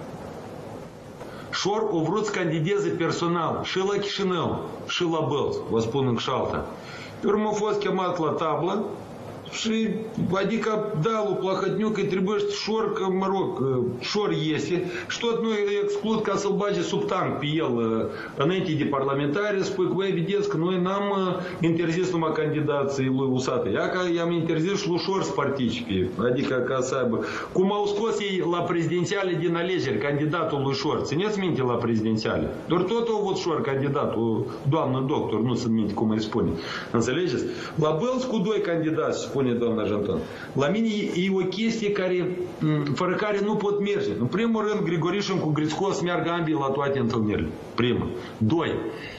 Șor a vrut să candideze personal și la Chișinău și la Bălț, vă spun încă și alta. Pe urmă a fost chemat la tablă și, adică, da, lui Plăhătniuc îi trebuie Șor, că, mă rog, Șor este și tot nu exclud ca să-l bage sub tank pe el înainte de parlamentare, spui că, voi vedeți că noi n-am interzis numai candidații lui Usatăi, ia că i-am interzis și lui Șor să participe, adică ca să aibă. Cum au scos ei la prezidențiale din alegeri candidatul lui Șor, țineți minte la prezidențiale? Doar tot a avut Șor candidatul, doamnă doctor, nu sunt minte cum îi spune, înțelegeți? La Bălț cu 2 candidați, spune doamna Janton. La mine e o chestie fără care nu pot merge. În primul rând, Grigorișin cu Grițco să meargă ambii la toate întâlnirile. Primul. 2.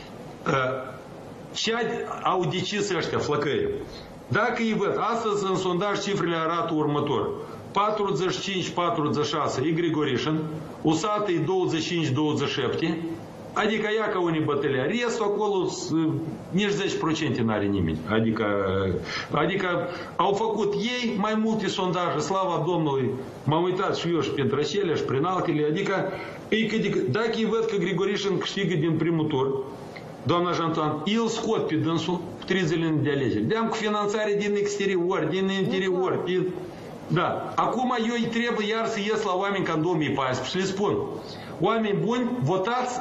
Ce au decis ăștia, flăcăi? Dacă îi văd, astăzi în sondaj cifrele arată următor. 45-46 e Grigorișin, Usatăi 25-27, adică ia ca unii bătălia. Restul acolo nici 10% n-are nimeni. Adică au făcut ei mai multe sondaje, slava Domnului. M-am uitat și eu și pe Trășelea și prin altele. Adică dacă îi văd că Grigorișin câștigă din primul tur, doamna Janton, el scot pe dânsul 3 zile de alegeri. De-am cu finanțare din exterior, din interior. Da. Acum eu îi trebuie iar să ies la oameni ca în 2014 și le spun: oameni buni, votați,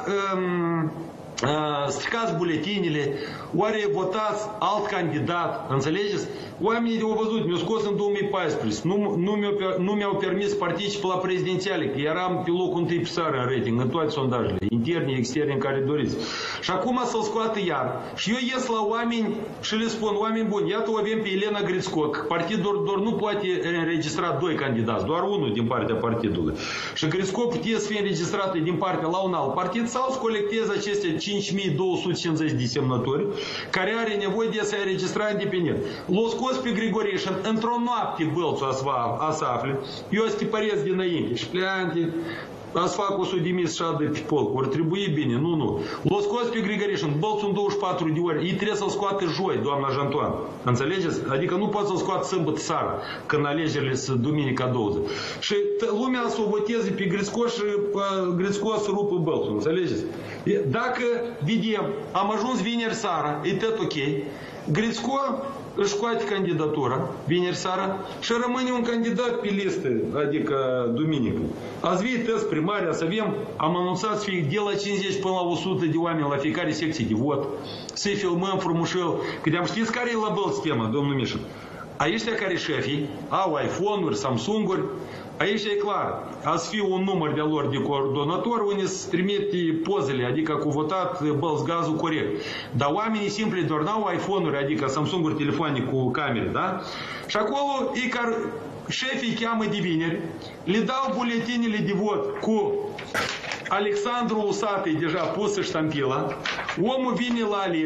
stricați buletinile, oare votați alt candidat, înțelegeți? Oamenii au văzut, mi-au scos în 2014, nu mi-au permis să particip la prezidențiale, că eram pe locul întâi pe țară în rating, în toate sondajele, interne, externe, în care doriți. Și acum să-l scoată iar. Și eu ies la oameni și le spun: oameni buni, iată o avem pe Elena Grițco, că partidul doar nu poate înregistra 2 candidați, doar unul din partea partidului. Și Grițco putea să fie înregistrată din partea la un alt partid sau să colecteze aceste 5250 de semnături care are nevoie de a se înregistra independent. L-o scos pe Grigorișin, într-o noapte Bălțul a să afle, eu să tipăresc dinainte și pleante, a să fac 100.000 șadă pe polc, ori trebuie bine, nu. L-o scos pe Grigorișin, Bălțul în 24 de ore, ei trebuie să-l scoate joi, doamna Jantoan, înțelegeți? Adică nu poate să-l scoate sâmbătă seara, când alegerile sunt duminica 20. Și lumea să o voteze pe Grițco și Grițco să rupă Bălțul, înțelegeți? Dacă vedem, am ajuns vineri seara, e tot ok, Grițco își scoate candidatura vineri seara și rămâne un candidat pe listă, adică duminică. Azi viități primaria să avem, am anunțat să fie de la 50 până la 100 de oameni la fiecare secție de vot, să-i filmăm frumușel. Că de-am știți care e la Bălț tema, domnul Mișu? Aici care șefii au iPhone-uri, Samsung-uri, aici e clar, a să fie un număr de lor de coordonator unde să trimite pozele, adică cu votat Bălț gazul corect. Dar oamenii simpli doar n-au iPhone-uri, adică Samsung-uri, telefoane cu camere, da? Și acolo e care șefii cheamă de vineri, le dau buletinele de vot cu Alexandru Usatăi deja pusă ștampila, omul vine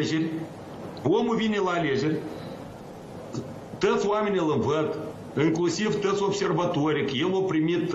la alegeri, toți oamenii îl învăd, inclusiv toți observatorii, că el a primit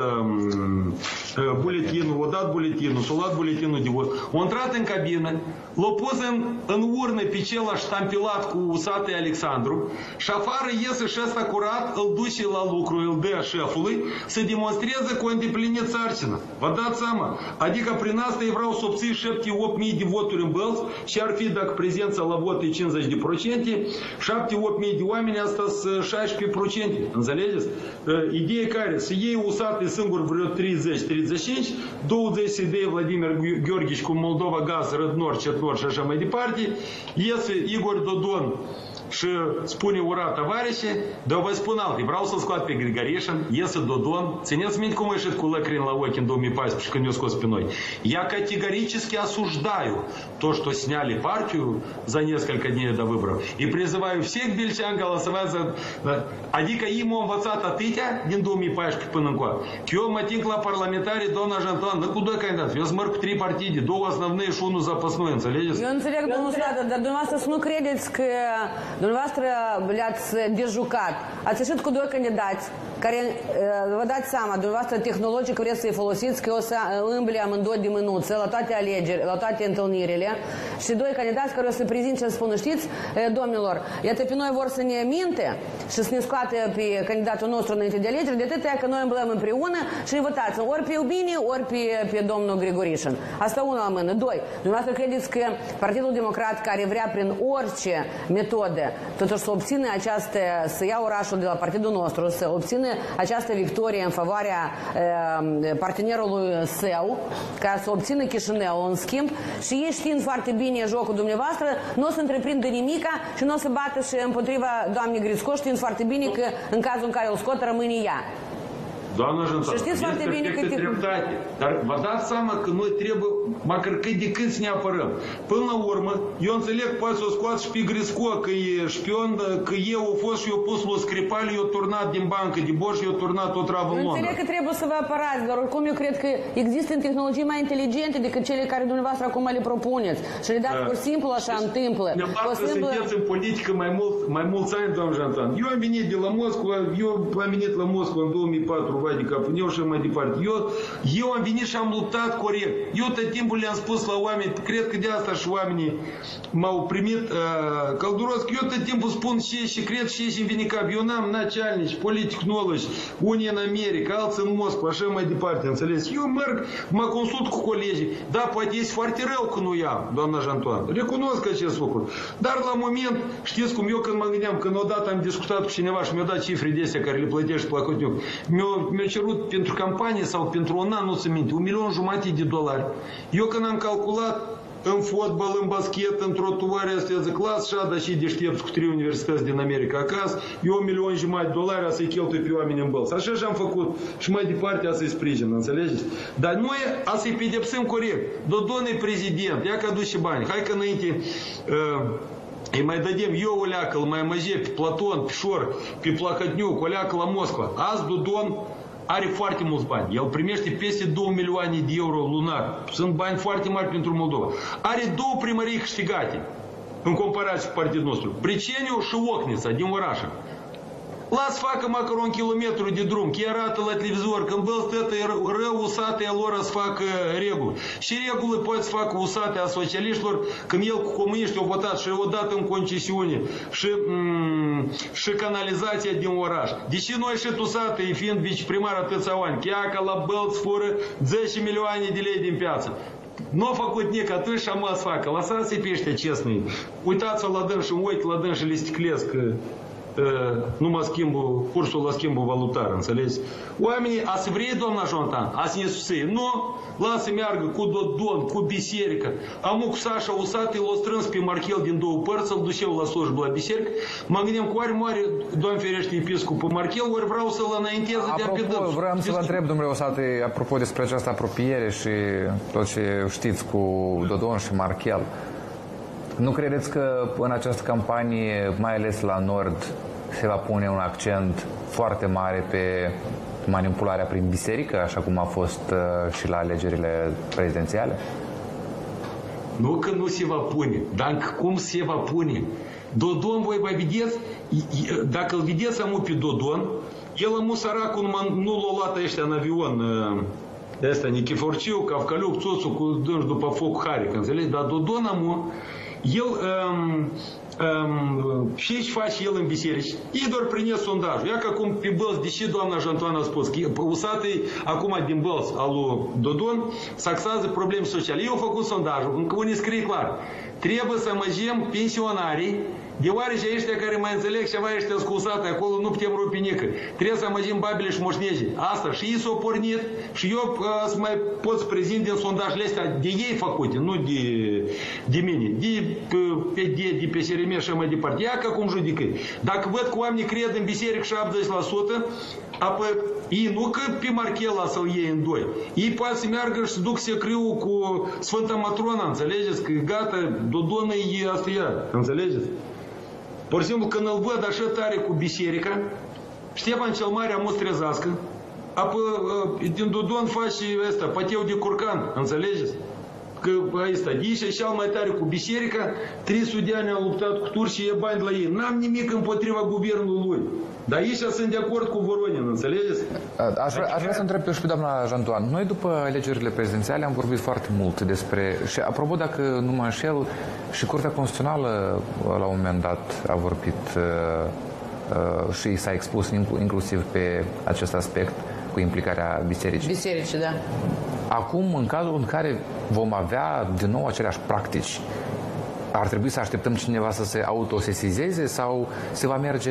buletinul, a dat buletinul, s-a luat buletinul de vot, a intrat în cabină, l-a pus în urnă pe cel ștampilat cu usatui Alexandru și afară iese și ăsta curat, îl duce la lucru, îl dă șefului să demonstreze că o îndeplinit sarcina. Vă dați seama? Adică prin asta ei vreau să obții 7-8.000 de voturi în Bălți și ar fi, dacă prezența la vot e 50%, 7-8.000 de oameni, asta sunt 16%. Înțelegeți? Ideea care? Să iei usatui singur vreo 30-35, 20 să dea Vladimir Gheorghici cu Moldova Gaz, Rădnor, Cetnor și așa mai departe, iese Igor Dodon și spune ura tavarișe, dar vă spun alții, vreau să scoat pe Grigorișin, iese Dodon, țineți minte cum a ieșit cu lăcrini la ochi în 2014, când ne-a scos pe noi. Я категорически осуждаю то, что сняли партию за несколько дней до выборов, и призываю всех бельчан голосовать за... Adică им au învățat atâtea din 2014 până încoa. Eu mă ating la parlamentarii, doamna Jantan, nu cu doi candidați, eu smăr cu 3 partide, 2 основные și 1 запасной, înțelegeți? Eu înțeleg, domnul Stată, dar dumneavoastră să nu credeți că dumneavoastră le-ați dejucat. Ați ieșit cu 2 candidați care, vă dați seama, dumneavoastră tehnologic vreți să-i folosiți, că o să îmbli amândoi de mânuță la toate alegeri, la toate întâlnirile și 2 candidați care o să prezint ce spun. Știți, domnilor, iată pe noi vor să ne minte și să ne scoate pe candidatul nostru înainte de alegeri, de atâtea că noi îmblăm împreună și ne votați ori pe Iubini, ori pe domnul Grigorișin. Asta una la mână. 2. Dumneavoastră credeți că Partidul Democrat, care vrea prin orice metodă totuși să obțină această, să ia orașul de la partidul nostru, să obțină această victorie în favoarea partenerului său, ca să obțină Chișinău în schimb, și ei știind foarte bine jocul dumneavoastră, nu o să întreprindă nimica și nu o să bată și împotriva doamnei Grițco, știind foarte bine că în cazul în care îl scot rămâne ea. Doamna Jantan, este perfectă dreptate, dar vă dați seama că noi trebuie, măcar cât de cât să ne apărăm. Până la urmă, eu înțeleg, poate să o scoat și pe Grisco, că e șpion, că eu a fost și eu pus la Scripal, eu turnat din bancă de Boș, eu turnat o travă în Londra. Înțeleg că trebuie să vă apărați, dar oricum eu cred că există tehnologii mai inteligente decât cele care dumneavoastră acum le propuneți. Și le dați pur și simplu așa întâmplă. Dumneavoastră sunteți în politică mai mulți ani, doamna Jantan. Eu am venit de la Moscova, eu am venit la Moscova în 2004, de Capăneu și mai departe. Eu am venit și am luptat corect. Eu tot timpul le-am spus la oameni, cred că de asta și oamenii m-au primit călduros, că eu tot timpul spun și cred și în Vinicap. Eu n-am начальnici, politicnologi, unii în America, alții în Moscova, așa mai departe, înțeles? Eu merg, mă consult cu colegii. Da, poate este foarte rău că nu i-am, doamna Jantoan. Recunosc acest lucru. Dar la moment, știți cum, eu când mă gândeam, când odată am discutat cu cineva și mi-a dat cifre de astea care le plătești Placotniuc, mi-a cerut pentru campanie sau pentru un an, nu se minte, $1.500.000. Eu când am calculat în fotbal, în basket, în trotuare, astea de clas, și ada și deștepți cu 3 universități din America acasă, eu $1.500.000 să-i cheltui pe oameni în Bălți. Așa și-am făcut și mai departe a să-i sprijin, înțelegeți? Dar noi a să-i pedepsim corect. Dodon e prezident, ia că aduce bani. Hai că înainte... îi mai dădem eu o leacă, îl mai măje pe Platon, pe Șor, pe Placătniuc, o leacă la Moscova. Azi Dodon are foarte mulți bani. El primește peste 2 milioane de euro lunar. Sunt bani foarte mari pentru Moldova. Are 2 primării câștigate în comparație cu partidul nostru. Briceniu și Ocnița din orașă. Las facă măcar 1 kilometru de drum, că arată la televizor, când Bălți tătă rău usate a lor să facă reguli. Și regulile poate să facă usate a socialiștilor, când el cu comuniștii au votat și au dat în concesiune și canalizația din oraș. Deși noi și usate, fiind viceprimar atâția ani, chiar că la Bălți fură 10 milioane de lei din piață. Nu a făcut nic, atunci și am să facă. Lăsați-i pe ăștia cesnii. Uitați-o la dâns și în ochi la dâns și le sticlesc numai schimbul, cursul la schimbul valutar, înțelegi? Oamenii, a să vrei, doamna Jantan, a să ne susține. Nu, lasă meargă cu Dodon, cu biserică. Amu cu Sașa Usate l-a strâns pe Marchel din 2 părți, îl duceau la slujbă la biserică. Mă gândim cu mare, Doamne ferește, episcopul Marchel, ori vreau să-l înainteze de-a pe dâns. Vreau să vă întreb, domnule Usate, apropo despre această apropiere și tot ce știți cu Dodon și Marchel. Nu credeți că în această campanie, mai ales la Nord, se va pune un accent foarte mare pe manipularea prin biserică, așa cum a fost și la alegerile prezidențiale? Nu că nu se va pune, dar cum se va pune? Dodon, voi vă vedeți, dacă îl vedeți amu pe Dodon, el amu săracul nu l-a luat ăștia în avion Asta, Nichiforciu, Cavcaliuc, Țoțu, cu dânși după foc Haric, înțelegi? Dar Dodon amu, el ce își face el în biserici? Ei doar prinde sondajul. Ia că acum pe Bălți, deși doamna Jantoana a spus că usatei acum din Bălți al lui Dodon saxează probleme sociale. Eu au făcut sondajul, încă unii scrie clar. Trebuie să măgem pensionarii, deoarece ăștia care mai înțeleg ceva, ăștia scusate acolo, nu putem rupi nică. Trebuie să măgim babile și moșnegii. Asta și ei s-au pornit și eu să mai pot să prezint din sondajele astea de ei făcute, nu de mine, de PD, de PSRM și mai departe. Ia că cum judică. Dacă văd că oamenii cred în biserică 70%, apoi ei nu că pe Marchela să-l iei în doi. Ei poate să meargă și să duc secriu cu Sfânta Matrona, înțelegeți? Că gata, Dodon e asta ea, înțelegeți? Pur și simplu, când îl văd așa tare cu biserica, Ștefan cel Mare a mus trezească, apoi din Dodon face ăsta, pateu de curcan, înțelegeți? Că ăsta, ei și cel mai tare cu biserica, 300 de ani au luptat cu turci și e bani de la ei. N-am nimic împotriva guvernului lui. Dar ei sunt de acord cu Voronin, înțelegeți? Aș vrea să întreb eu și pe doamna Jantoan. Noi după alegerile prezidențiale am vorbit foarte mult despre, și apropo dacă nu mă înșel, și Curtea Constituțională la un moment dat a vorbit și s-a expus inclusiv pe acest aspect cu implicarea bisericii. Bisericii, da. Acum, în cazul în care vom avea din nou aceleași practici, ar trebui să așteptăm cineva să se autosesizeze sau se va merge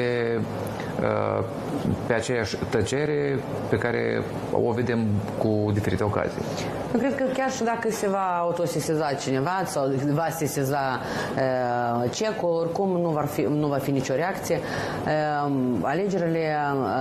pe aceeași tăcere pe care o vedem cu diferite ocazii? Eu cred că chiar și dacă se va autosesiza cineva sau va sesiza cecul, oricum nu va fi nicio reacție. Alegerile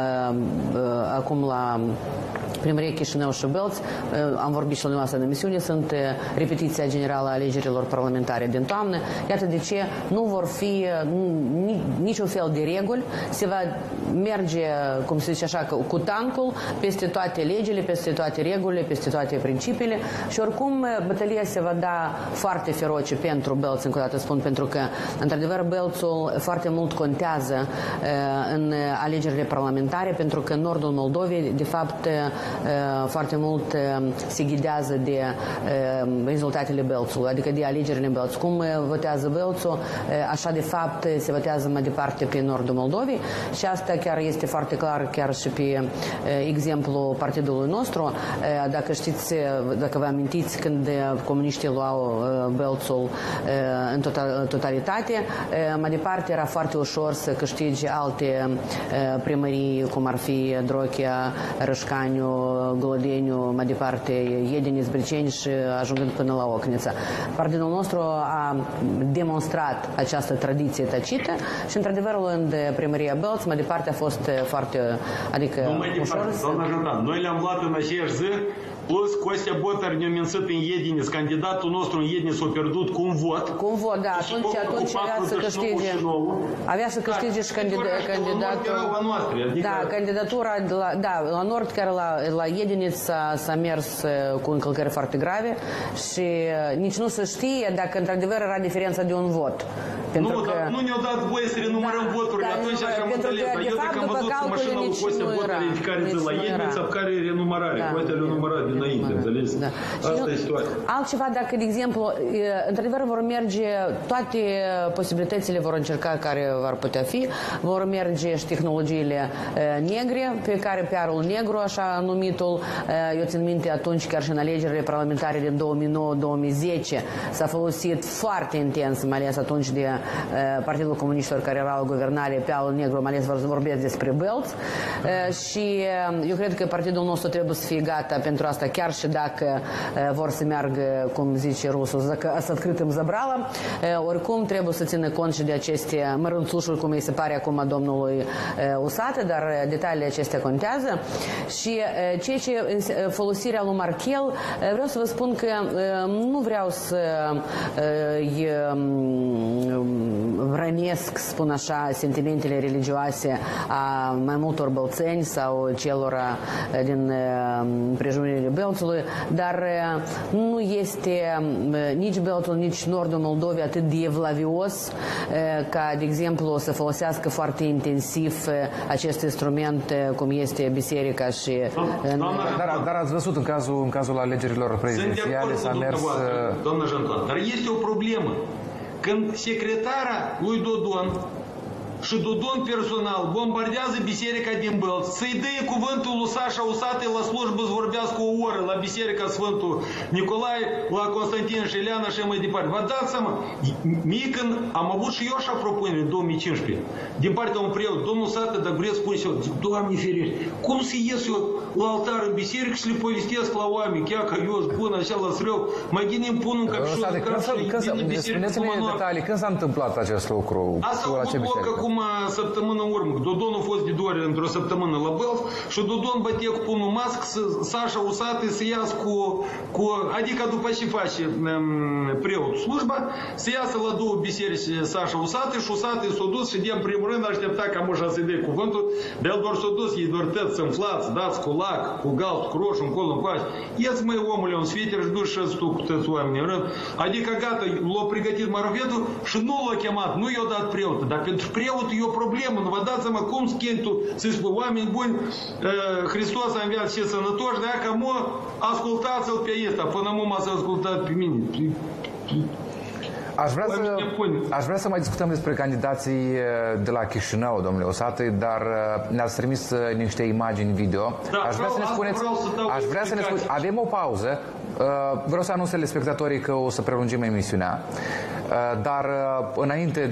acum la primărie Chișinău și Bălți, am vorbit și la dumneavoastră în emisiune, sunt repetiția generală a alegerilor parlamentare din toamnă. Iată de ce nu vor fi niciun fel de reguli. Se va merge, cum se zice așa, cu tancul peste toate legile, peste toate regulile, peste toate principiile și oricum bătălia se va da foarte feroce pentru Bălți, încă o dată spun, pentru că într-adevăr Bălțul foarte mult contează în alegerile parlamentare, pentru că în nordul Moldovei, de fapt, foarte mult se ghidează de rezultatele Bălțului, adică de alegerile Bălți. Cum votează Bălțul, așa de fapt se votează mai departe pe nordul Moldovei și asta chiar este foarte clar, chiar și pe exemplu partidului nostru. Dacă știți, dacă vă amintiți, când comuniștii luau Bălțul în totalitate, mai departe era foarte ușor să câștige alte primării, cum ar fi Drochia, Rășcaniu, Golodeniu, mai departe Iediniț, Briceni și ajungând până la Ocnița. Partidul nostru a demonstrat această tradiție tacită și într-adevăr luând primăria Bălți, mai departe a fost foarte, adică ușor. Doamna Jantan, noi le-am luat în aceeași zi, plus Costea Botar ne-a mințit în Iediniț. Candidatul nostru în Iediniț a pierdut cu un vot. Cu un vot, da. Atunci avea să câștige și candidatul. Da, candidatura la nord, chiar la Iediniț s-a mers cu încălcări foarte grave și nici nu se știe dacă într-adevăr era diferența de un vot. Pentru că nu ne-au dat voie să renumărăm voturile. Atunci am înțeles. Dar eu dacă am văzut cu mașina lui Costea Botar în fiecare zi la Iediniț, care e renumărare. Costea le-a numărat dinainte, înțeles? Asta e situația. Altceva, dacă, de exemplu, într-adevăr vor merge, toate posibilitățile vor încerca care vor putea fi, vor merge și tehnologiile negre, pe care PR-ul negru, așa numitul, eu țin minte atunci, chiar și în alegerile parlamentare din 2009-2010, s-a folosit foarte intens, mai ales atunci de Partidul Comuniștilor care era la guvernare, PR-ul negru, mai ales vorbesc despre Bălți și eu cred că partidul nostru trebuie să fie gata pentru asta, chiar și dacă vor să meargă, cum zice rusul, să открытым забралом, oricum trebuie să țină cont și de aceste mărunțușuri, cum îi se pare acum domnului Usate, dar detaliile acestea contează. Și ceea ce folosirea lui Marchel, vreau să vă spun că nu vreau să rănesc, spun așa, sentimentele religioase a mai multor bălțeni sau celor din prejurul Bălțului, dar nu este nici Bălțul, nici nordul Moldovei atât de evlavios ca, de exemplu, să folosească foarte intensiv acest instrument cum este biserica și... Dar ați văzut în cazul alegerilor prezidențiale s-a mers... Doamna Janton, dar este o problemă. Când secretara lui Dodon și Dodon personal bombardează biserica din Bălți, să-i dă cuvântul lui Sașa Usate la slujbă să vorbească o oră la biserica Sfântul Nicolae, la Constantin și Ileana și mai departe. Vă dați seama, mie când am avut și eu așa propunere în 2015, din partea unui preot, domnul Usate, dar vreți spune și eu, zic, Doamne ferește, cum să ies eu la altar în biserică și le povestesc la oameni, chiar că eu spun așa la sreu, mai gine îmi pun un căpșun în cap și din biserică. Spuneți-ne detalii, când s-a întâmplat acest lucru? Asta a avut loc acum săptămână în urmă. Dodon a fost de 2 ori într-o săptămână la Bălți și Dodon bătea cu pumnul masc Sașa Usate să iasă adică după ce face preotul slujba, să iasă la 2 biserici Sașa Usate și Usate s-a dus și de în primul rând aștepta ca moșa să-i dea cuvântul, de el doar s-a dus, ei doar tăți înflați, dați cu lac, cu galt, cu roșu, încolo, încoace. Ia-ți măi omule un sviter și duci și tu cu tăți oamenii în rând. Adică gata, l-a pregătit marovetul și nu l-a chemat, nu i-a dat preotul, dar pentru preotul e o problemă, nu vă dați seama cum schimbi tu să-i spui, oameni buni, Hristos a înviat și sănătoși, dacă mă ascultați-l pe ăsta, până mă m-ați ascultat pe mine. Aș vrea să mai discutăm despre candidații de la Chișinău, domnule Usate, dar ne-ați trimis niște imagini video. Da, aș vrea să ne spuneți, avem o pauză, vreau să anunț telespectatorii că o să prelungim emisiunea, dar înainte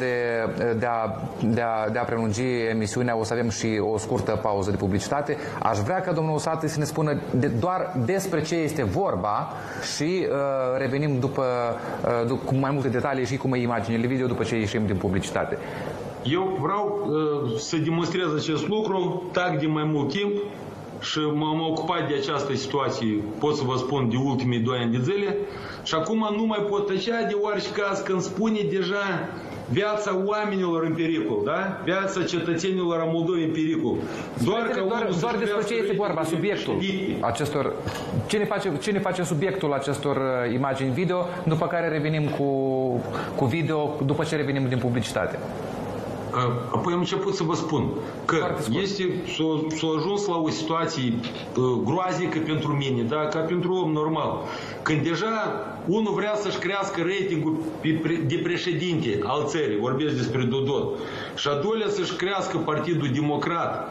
de a prelungi emisiunea o să avem și o scurtă pauză de publicitate. Aș vrea ca domnul Usate să ne spună doar despre ce este vorba și revenim cu mai multe detalii și cu imaginile video după ce ieșim din publicitate. Eu vreau să demonstrez acest lucru tac de mai mult timp și m-am ocupat de această situație, pot să vă spun, de ultimii 2 ani de zile și acum nu mai pot tăcea de orice caz când spune deja viața oamenilor în pericol, da? Viața cetățenilor a Moldovei în pericol. Doar despre ce este vorba, subiectul acestor... Ce ne face subiectul acestor imagini video, după care revenim cu video, după ce revenim din publicitate. Apoi am început să vă spun că s-a ajuns la o situație groaznică pentru mine, da? Ca pentru om normal. Când deja unul vrea să-și crească ratingul de președinte al țării, vorbesc despre Dodon, și a doilea să-și crească Partidul Democrat,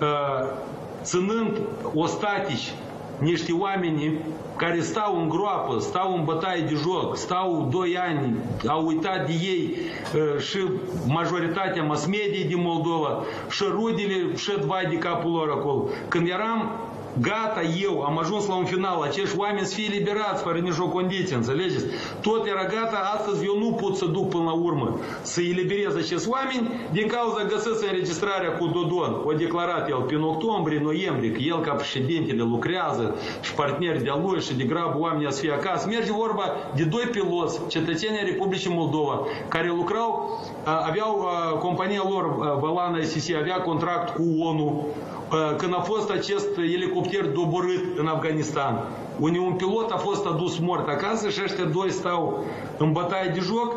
ținând ostatici niște oameni care stau în groapă, stau în bătaie de joc, stau 2 ani, au uitat de ei și majoritatea mass media din Moldova și rudele și vai de capul lor acolo. Când eram gata, eu am ajuns la un final, acești oameni să fie liberați fără nicio condiție, înțelegeți? Tot era gata, astăzi eu nu pot să duc până la urmă să eliberez acești oameni din cauza găsesc înregistrarea cu Dodon. O declarat el prin octombrie, noiembrie, că el ca președintele lucrează și parteneri de-a lui și de grabă oamenii să fie acasă. Merge vorba de 2 piloți, cetățenii Republicii Moldova, care lucrau, aveau compania lor, Valana SSC, avea contract cu ONU, când a fost acest elicopter doborât în Afganistan, unde un pilot a fost adus mort acasă și ăștia 2 stau în bătaie de joc.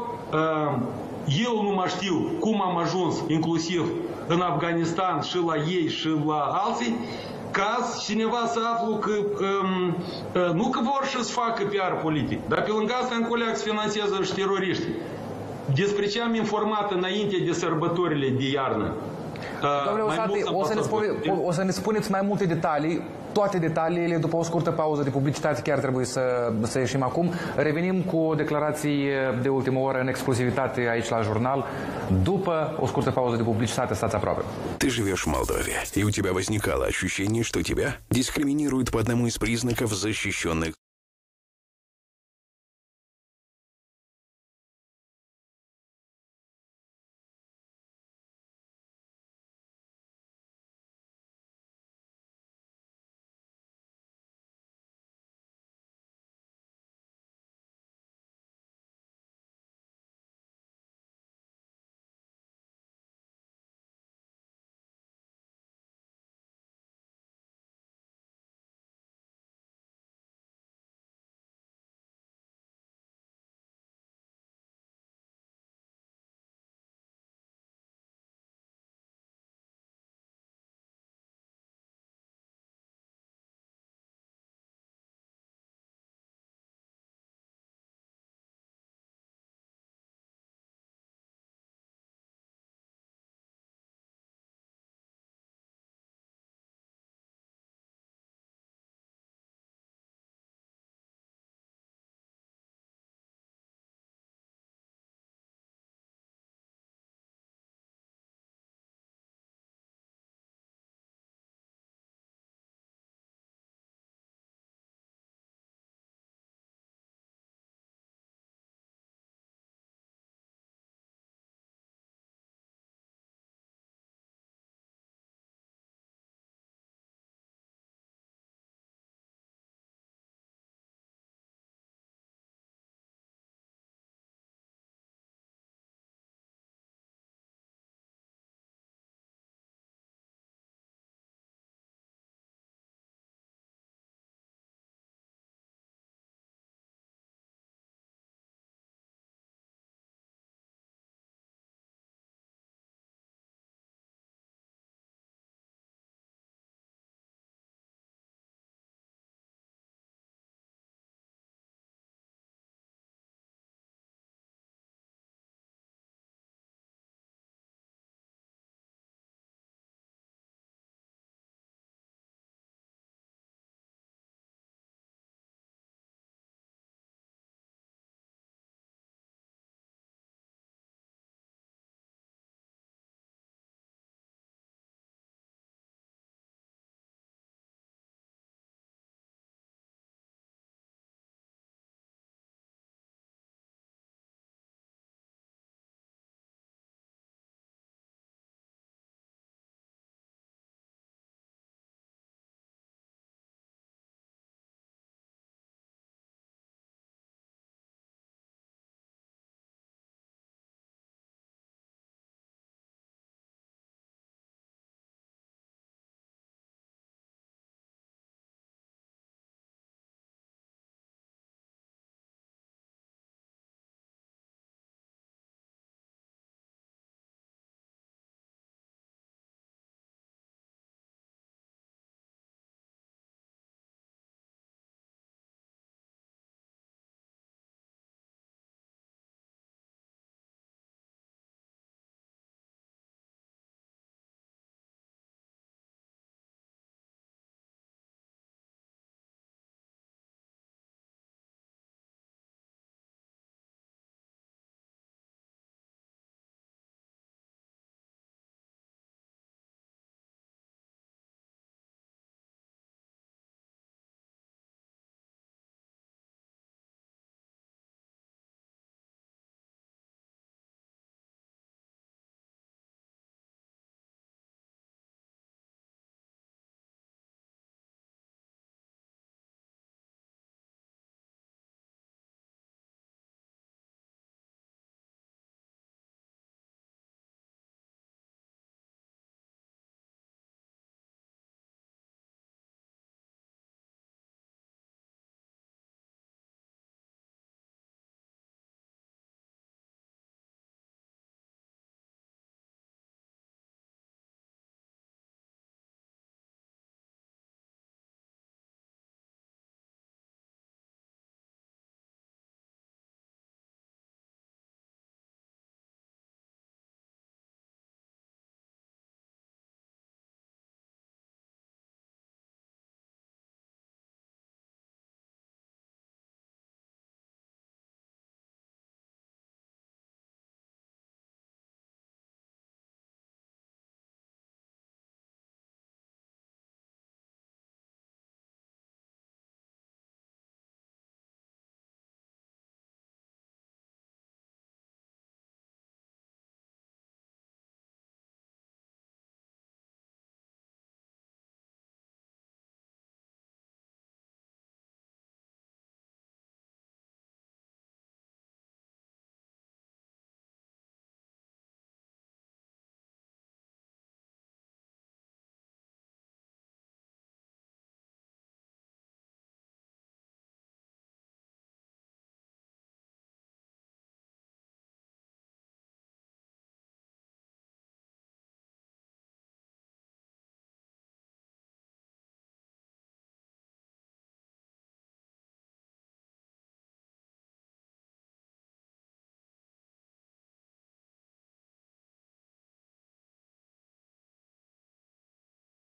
Eu nu mai știu cum am ajuns inclusiv în Afganistan și la ei și la alții, ca cineva să aflu că nu că vor să-ți facă PR politic, dar pe lângă asta încoleac să finanțează și teroriști. Despre ce am informat înainte de sărbătorile de iarnă. Domnule Usate, o să ne spuneți mai multe detalii, toate detaliile, după o scurtă pauză de publicitate, chiar trebuie să ieșim acum. Revenim cu declarații de ultimă oră în exclusivitate aici la jurnal. După o scurtă pauză de publicitate, stați aproape. Ты живешь в Молдове, и у тебя возникало ощущение, что тебя дискриминируют по одному из признаков защищенных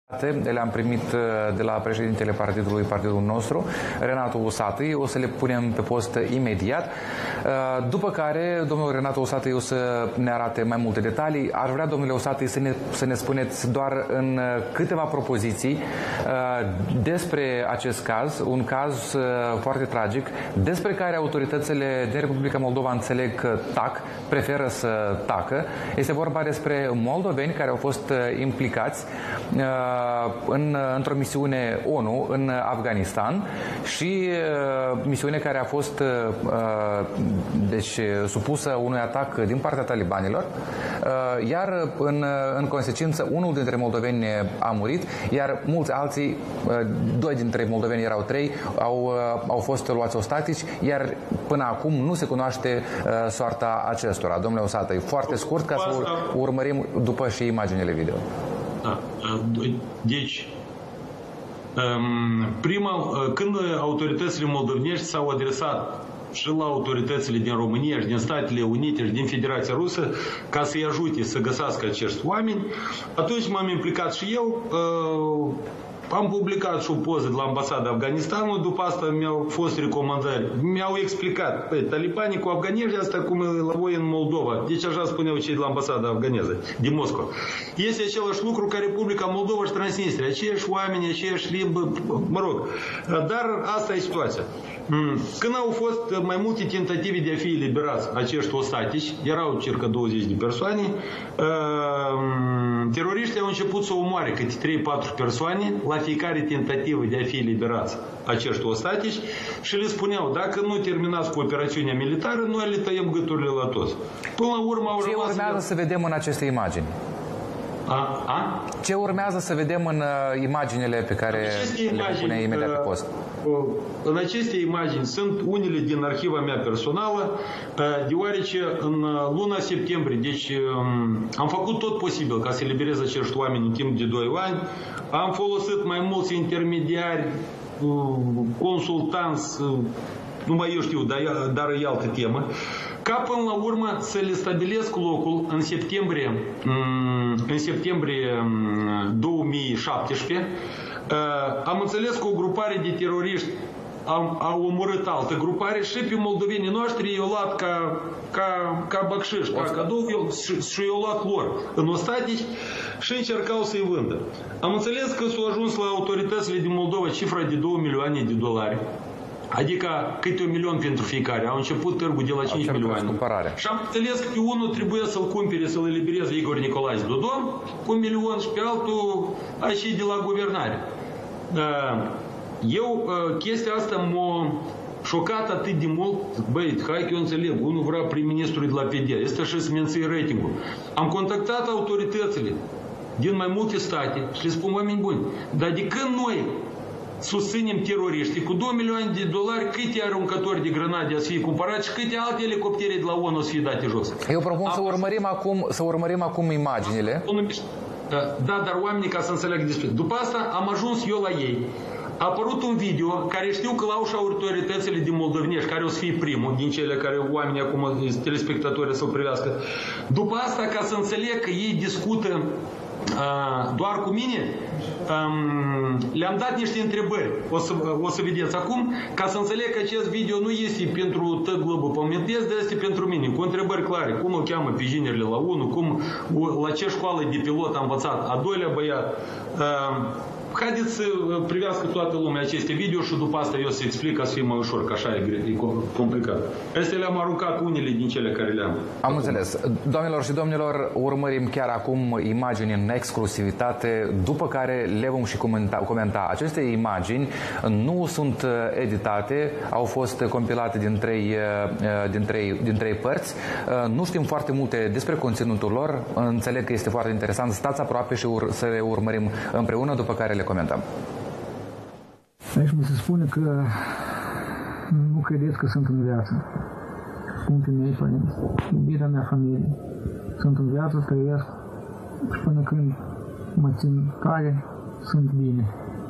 Le-am primit de la președintele partidului nostru, Renato Usatăi. O să le punem pe post imediat. După care, domnul Renato Usatăi o să ne arate mai multe detalii. Aș vrea, domnule Usatăi, să ne spuneți doar în câteva propoziții despre acest caz, un caz foarte tragic, despre care autoritățile din Republica Moldova înțeleg că preferă să tacă. Este vorba despre moldoveni care au fost implicați într-o misiune ONU în Afganistan și misiune care a fost supusă unui atac din partea talibanilor, iar în consecință unul dintre moldoveni a murit, iar mulți alții, 2 dintre moldoveni, erau 3, au fost luați ostatici, iar până acum nu se cunoaște soarta acestora. Domnule Usatăi, foarte scurt ca să urmărim după și imaginile video. Deci, când autoritățile moldovenești s-au adresat și la autoritățile din România și din Statele Unite și din Federația Rusă ca să-i ajute să găsească acești oameni, atunci m-am implicat și eu. Am publicat și o poză de la ambasada Afganistanului, după asta mi-au fost recomandări. Mi-au explicat, talibanii cu afganezi, asta cum la voi în Moldova. Deci așa spuneau cei de la ambasada afganeză, din Moscova. Este același lucru ca Republica Moldova și Transnistria. Aceiași oameni, aceeași limbă, mă rog. Dar asta e situația. Când au fost mai multe tentative de a fi eliberați acești ostatici, erau circa 20 de persoane, teroriștii au început să omoare câte 3-4 persoane la fiecare tentativă de a fi eliberați acești ostatici și le spuneau, dacă nu terminați cu operațiunea militară, noi le tăiem gâturile la toți. Până la urmă au rămas... Ce urmează să vedem în aceste imagini? Ce urmează să vedem în imaginile pe care le pune imediat pe post? În aceste imagini sunt unele din arhiva mea personală, deoarece în luna septembrie, deci am făcut tot posibil ca să eliberez acești oameni în timp de 2 ani. Am folosit mai mulți intermediari, consultanți, nu mai eu știu, dar e altă temă, ca până la urmă să le stabilesc locul în septembrie 2017. Am înțeles că o grupare de teroriști au omorât altă grupare și pe moldovenii noștri i-au luat ca bacșiș, ca cadou și i-au luat lor în ostatici și încercau să-i vândă. Am înțeles că s-au ajuns la autoritățile din Moldova cifra de 2 milioane de dolari. Adică câte 1 milion pentru fiecare. Au început târgul de la 5 milioane. Și am înțeles că pe unul trebuie să-l cumpere, să-l elibereze Igor Nicolae Dodon cu 1 milion și pe altul așa de la guvernare. Eu chestia asta m-a șocat atât de mult. Băi, hai că eu înțeleg, unul vrea prim-ministrul de la PD, este și să menții ratingul. Am contactat autoritățile din mai multe state și le spun, oameni buni, dar de când noi susținem teroriștii cu 2 milioane de dolari, câte aruncători de grenade să fie cumpărați și câte alte elicoptere de la ONU să fie date jos. Eu propun să urmărim acum imaginile. Da, dar oamenii ca să înțeleagă despre. După asta am ajuns eu la ei. A apărut un video care știu că l-au și autoritățile din moldovenești, care o să fie primul din cele care oamenii acum, telespectatorii, să o privească. După asta, ca să înțeleg că ei discută doar cu mine, le-am dat niște întrebări. O să vedeți acum, ca să înțeleg că acest video nu este pentru tot globul pământesc, dar este pentru mine, cu întrebări clare. Cum îl cheamă pe ginerile la 1, la ce școală de pilot a învățat a doilea băiat. Haideți să privească toată lumea aceste video și după asta eu să explic ca să fie mai ușor, că așa e complicat. Astea le-am aruncat unele din cele care le-am. Am înțeles. Doamnelor și domnilor, urmărim chiar acum imagini în exclusivitate, după care le vom și comenta. Aceste imagini nu sunt editate, au fost compilate din trei părți. Nu știm foarte multe despre conținutul lor, înțeleg că este foarte interesant. Stați aproape și să le urmărim împreună, după care le comentăm. Aici mi se spune că nu credeți că sunt în viață. Sfântii mei părinți, iubirea mea familie, sunt în viață, trăiesc și până când mă țin tare, sunt bine.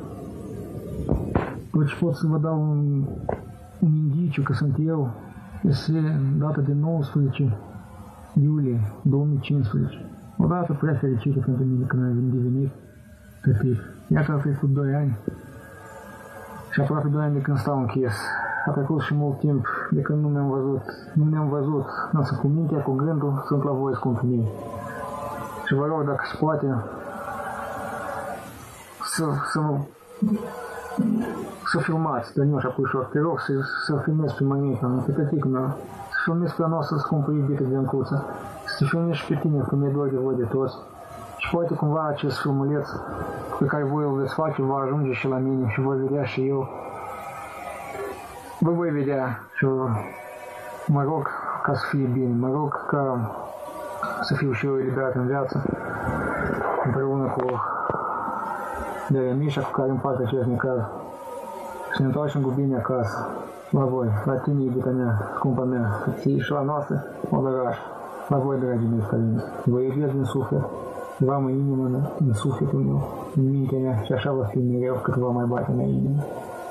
Deci pot să vă dau un indiciu că sunt eu. Este data de 19 iulie 2015. O dată prea fericită pentru mine când am devenit tătit. Iată, a trecut 2 ani și aproape 2 ani de când stau închis. A trecut și mult timp de când nu ne-am văzut, însă cu mintea, cu gândul, sunt la voi, scumpii mei. Și vă rog, dacă se poate, să filmați pe Nioșa Puișor. Te rog să filmezi pe mămica, pe tăticul meu, să filmezi pe a noastră scumpă iubită de Ancuță, să filmezi și pe tine, că mi-e dor de voi de toți. Și poate cumva acest filmuleț pe care voi îl veți face va ajunge și la mine și voi vedea și eu. Vă voi vedea și mă rog ca să fie bine, mă rog ca să fiu și eu eliberat în viață, împreună cu Deremișa, cu care împart acest necaz. Să ne întoarcem cu bine acasă, la voi, la tine, iubita mea, scumpa mea, și la noastră, Odăraș, la voi, dragii mei străini. Vă iubesc din suflet, vă am în inimă, în sufletul meu, în mintea mea și așa va fi mereu cât va mai bate în inimă.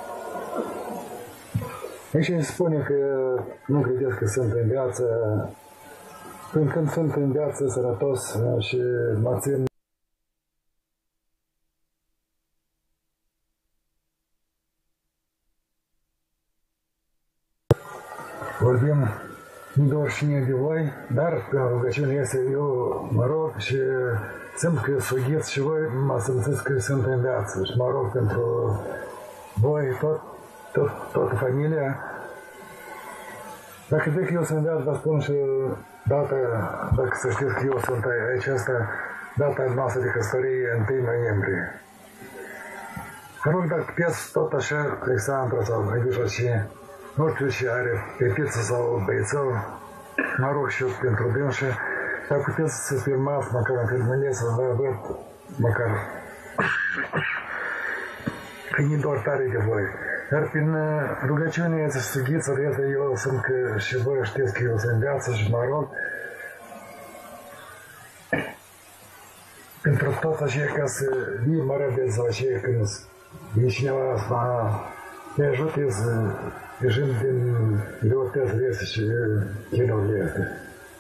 Aici se spune că nu credeți că sunt în viață, până când sunt în viață sănătos și mă țin vorbim de oricine de voi, dar prin rugăciune este eu mă rog și simt că sughiți și voi mă simțiți că sunt în viață și mă rog pentru voi, toată familia. Dacă zic că eu sunt în viață, vă spun și data, dacă să știți că eu sunt aici, asta, data noastră de căsătorie 1 noiembrie. Mă rog, dacă puteți tot așa, Alexandra sau Haidușa și nu știu ce are fetiță sau băiețel, mă rog și eu pentru dânșă, dacă puteți să filmați măcar în filmele, să vă văd măcar că e doar tare de voi. Dar prin rugăciune să sughiți, eu sunt că și voi știți că eu sunt în viață și mă rog pentru tot așa ca să vii mă răbeți la aceea când e cineva să ne ajute să ieșim din greutățile astea și chinurile astea.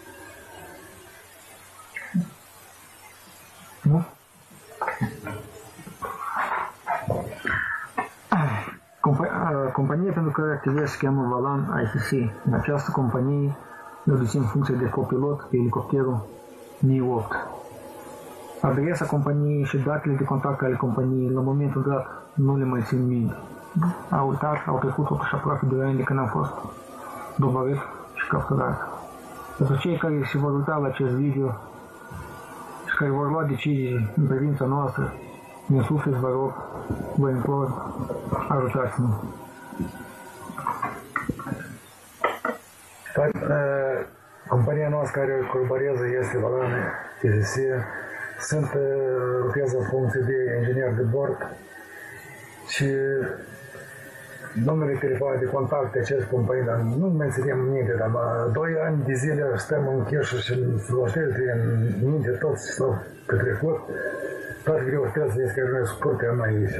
Nu? Compania pentru care activez se cheamă Valan ITC. În această companie eu dețin funcție de copilot pe elicopterul Mi-8. Adresa companiei și datele de contact ale companiei la momentul dat nu le mai țin minte. Au uitat, au trecut totuși aproape 2 ani de când am fost doborât și capturat. Pentru cei care se vor uita la acest video și care vor lua decizii în privința noastră, din suflet vă rog, vă implor, ajutați-mă. Compania noastră care colaborează este Valan ITC. Lucrez în funcție de inginer de bord și numele telefon de contact de acest companie, dar nu mai ținem minte, dar 2 ani de zile stăm în cheșă și folosește în minte tot ce s-au petrecut, toate greutățile care noi suportăm aici.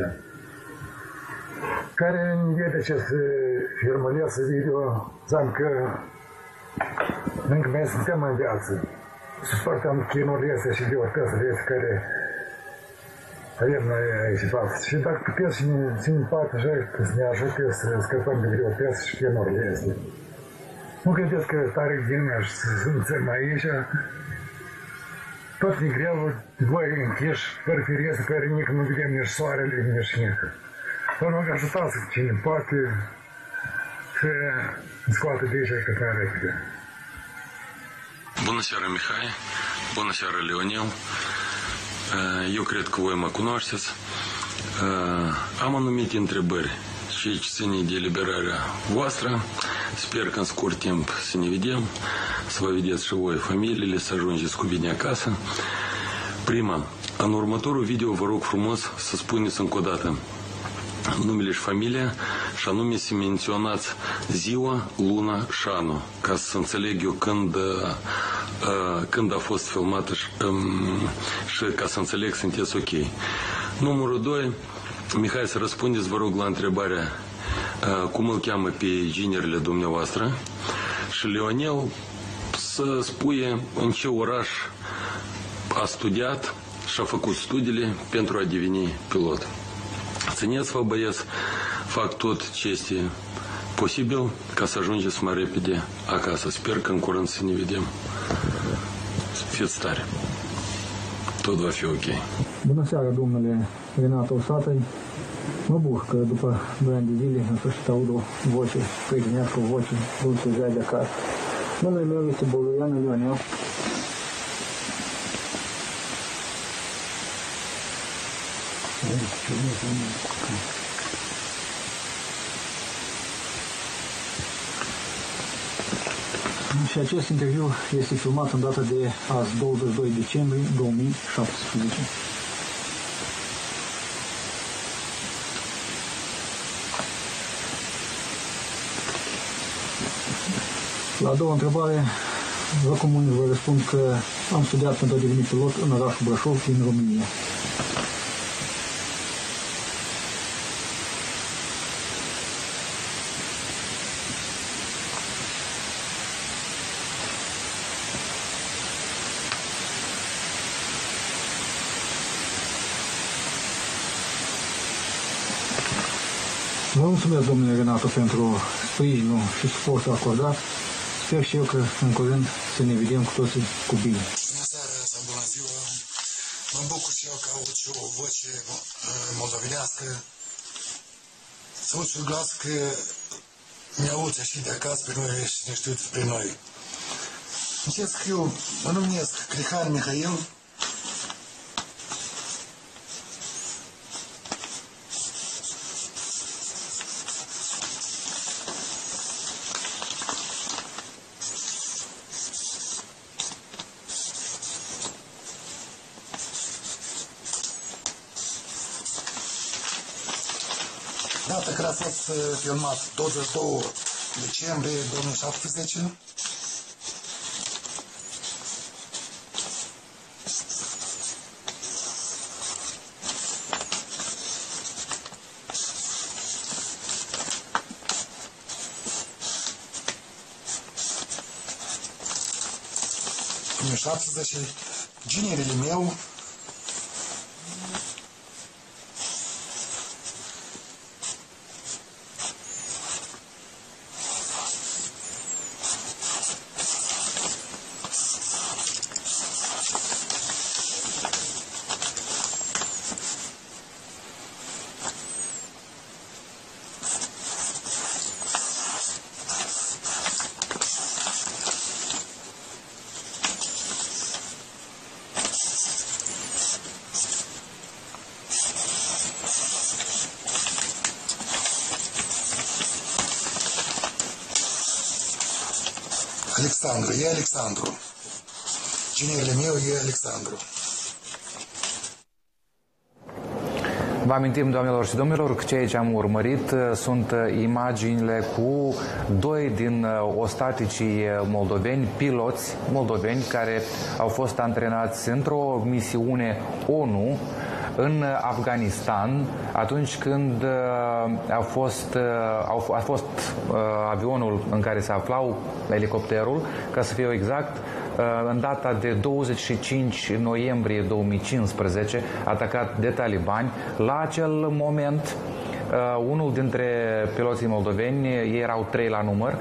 Care vede acest filmuleț video, ziceam că încă mai suntem în viață. Suportăm chinurile astea și greutățile astea care avem noi aici în față. Și dacă puteți să ne ținem parte așa, să ne ajute să scăpăm de greutăți și chinurile astea. Nu credeți că tare gânea și să suntem aici, tot ne greu, voi închiși, fără firesă, fără nici nu vedem nici soarele, nici nici. Vă rog, ajutați cine poate să scoată de aici cât mai repede. Bună seara, Mihai! Bună seara, Leonel! Eu cred că voi mă cunoașteți. Am anumite întrebări și ce ține de eliberarea voastră. Sper că în scurt timp să ne vedem, să vă vedeți și voi familiile, să ajungeți cu bine acasă. Prima, în următorul video vă rog frumos să spuneți încă o dată numele și familia și anume să menționați ziua, luna și anul, ca să înțeleg eu când a fost filmată și ca să înțeleg să sunteți ok. Numărul 2, Mihai, să răspundeți, vă rog, la întrebarea cum îl cheamă pe ginerile dumneavoastră și Leonel să spuie în ce oraș a studiat, și-a făcut studiile pentru a deveni pilot. Țineți-vă, băieți, fac tot ce este posibil ca să ajungeți mai repede acasă. Sper că în curând să ne vedem. Fiți tare. Tot va fi ok. Bună seara, domnule Renato Usatăi. Mă bucur că după 2 ani de zile, în sfârșit aud o voce prietenească, o voce dulce de acasă. Numele meu este Boluian Leonel. Și acest interviu este filmat în data de azi, 22 decembrie 2017. La a doua întrebare, vă comunic, vă răspund că am studiat pentru a deveni pilot în orașul Brașov, din România. Vă mulțumesc, domnule Renato, pentru sprijinul și suportul acordat. Sper și eu că în curând să ne vedem cu toții cu bine. Bună seara sau bună ziua! Mă bucur și eu că aud și o voce moldovenească. Să aud și un glas că mi-aude și de acasă pe noi și ne știu despre noi. Încep să scriu, mă numesc Crihan Mihail. Data care a fost filmat 22 decembrie 2017. Ginerele meu Alexandru, e Alexandru. Ginerele meu e Alexandru. Vă amintim, doamnelor și domnilor, că ceea ce am urmărit sunt imaginile cu 2 din ostaticii moldoveni, piloți moldoveni, care au fost antrenați într-o misiune ONU în Afganistan, atunci când a fost avionul în care se aflau, elicopterul, ca să fiu exact, în data de 25 noiembrie 2015, atacat de talibani. La acel moment, unul dintre piloții moldoveni, ei erau 3 la număr,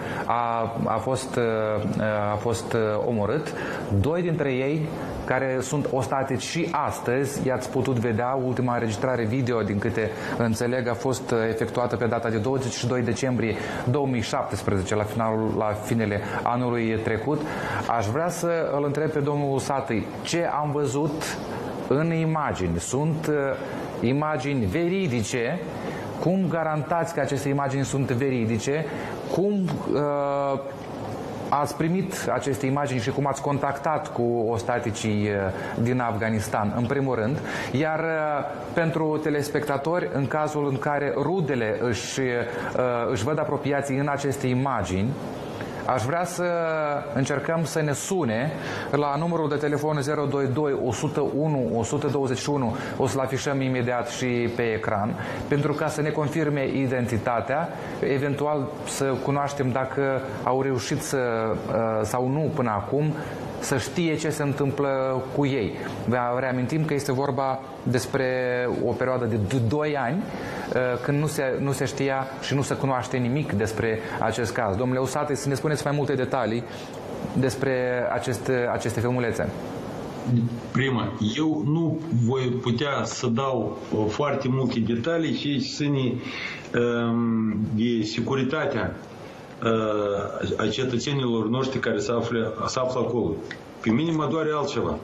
a fost omorât. 2 dintre ei, care sunt ostatici și astăzi, i-ați putut vedea, ultima înregistrare video, din câte înțeleg, a fost efectuată pe data de 22 decembrie 2017, la finele anului trecut. Aș vrea să îl întreb pe domnul Usatăi, ce am văzut în imagini? Sunt imagini veridice? Cum garantați că aceste imagini sunt veridice? Cum ați primit aceste imagini și cum ați contactat cu ostaticii din Afganistan, în primul rând? Iar pentru telespectatori, în cazul în care rudele își văd apropiații în aceste imagini, aș vrea să încercăm să ne sune la numărul de telefon 022 101 121, o să-l afișăm imediat și pe ecran, pentru ca să ne confirme identitatea, eventual să cunoaștem dacă au reușit sau nu până acum să știe ce se întâmplă cu ei. Vă reamintim că este vorba despre o perioadă de 2 ani când nu se știa și nu se cunoaște nimic despre acest caz. Domnule Usate, să ne spuneți mai multe detalii despre aceste filmulețe. Prima, eu nu voi putea să dau foarte multe detalii și ține de securitatea a cetățenilor noștri care se află acolo. Pe mine mă doare altceva.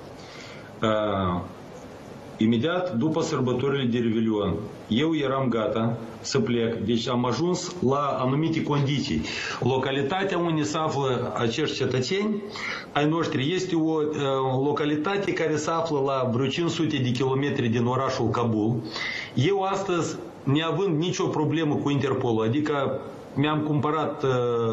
Imediat după sărbătorile de Revelion, eu eram gata să plec. Deci am ajuns la anumite condiții. Localitatea unde se află acești cetățeni ai noștri este o localitate care se află la vreo 500 de kilometri din orașul Kabul. Eu astăzi, neavând nicio problemă cu Interpolul, adică mi-am cumpărat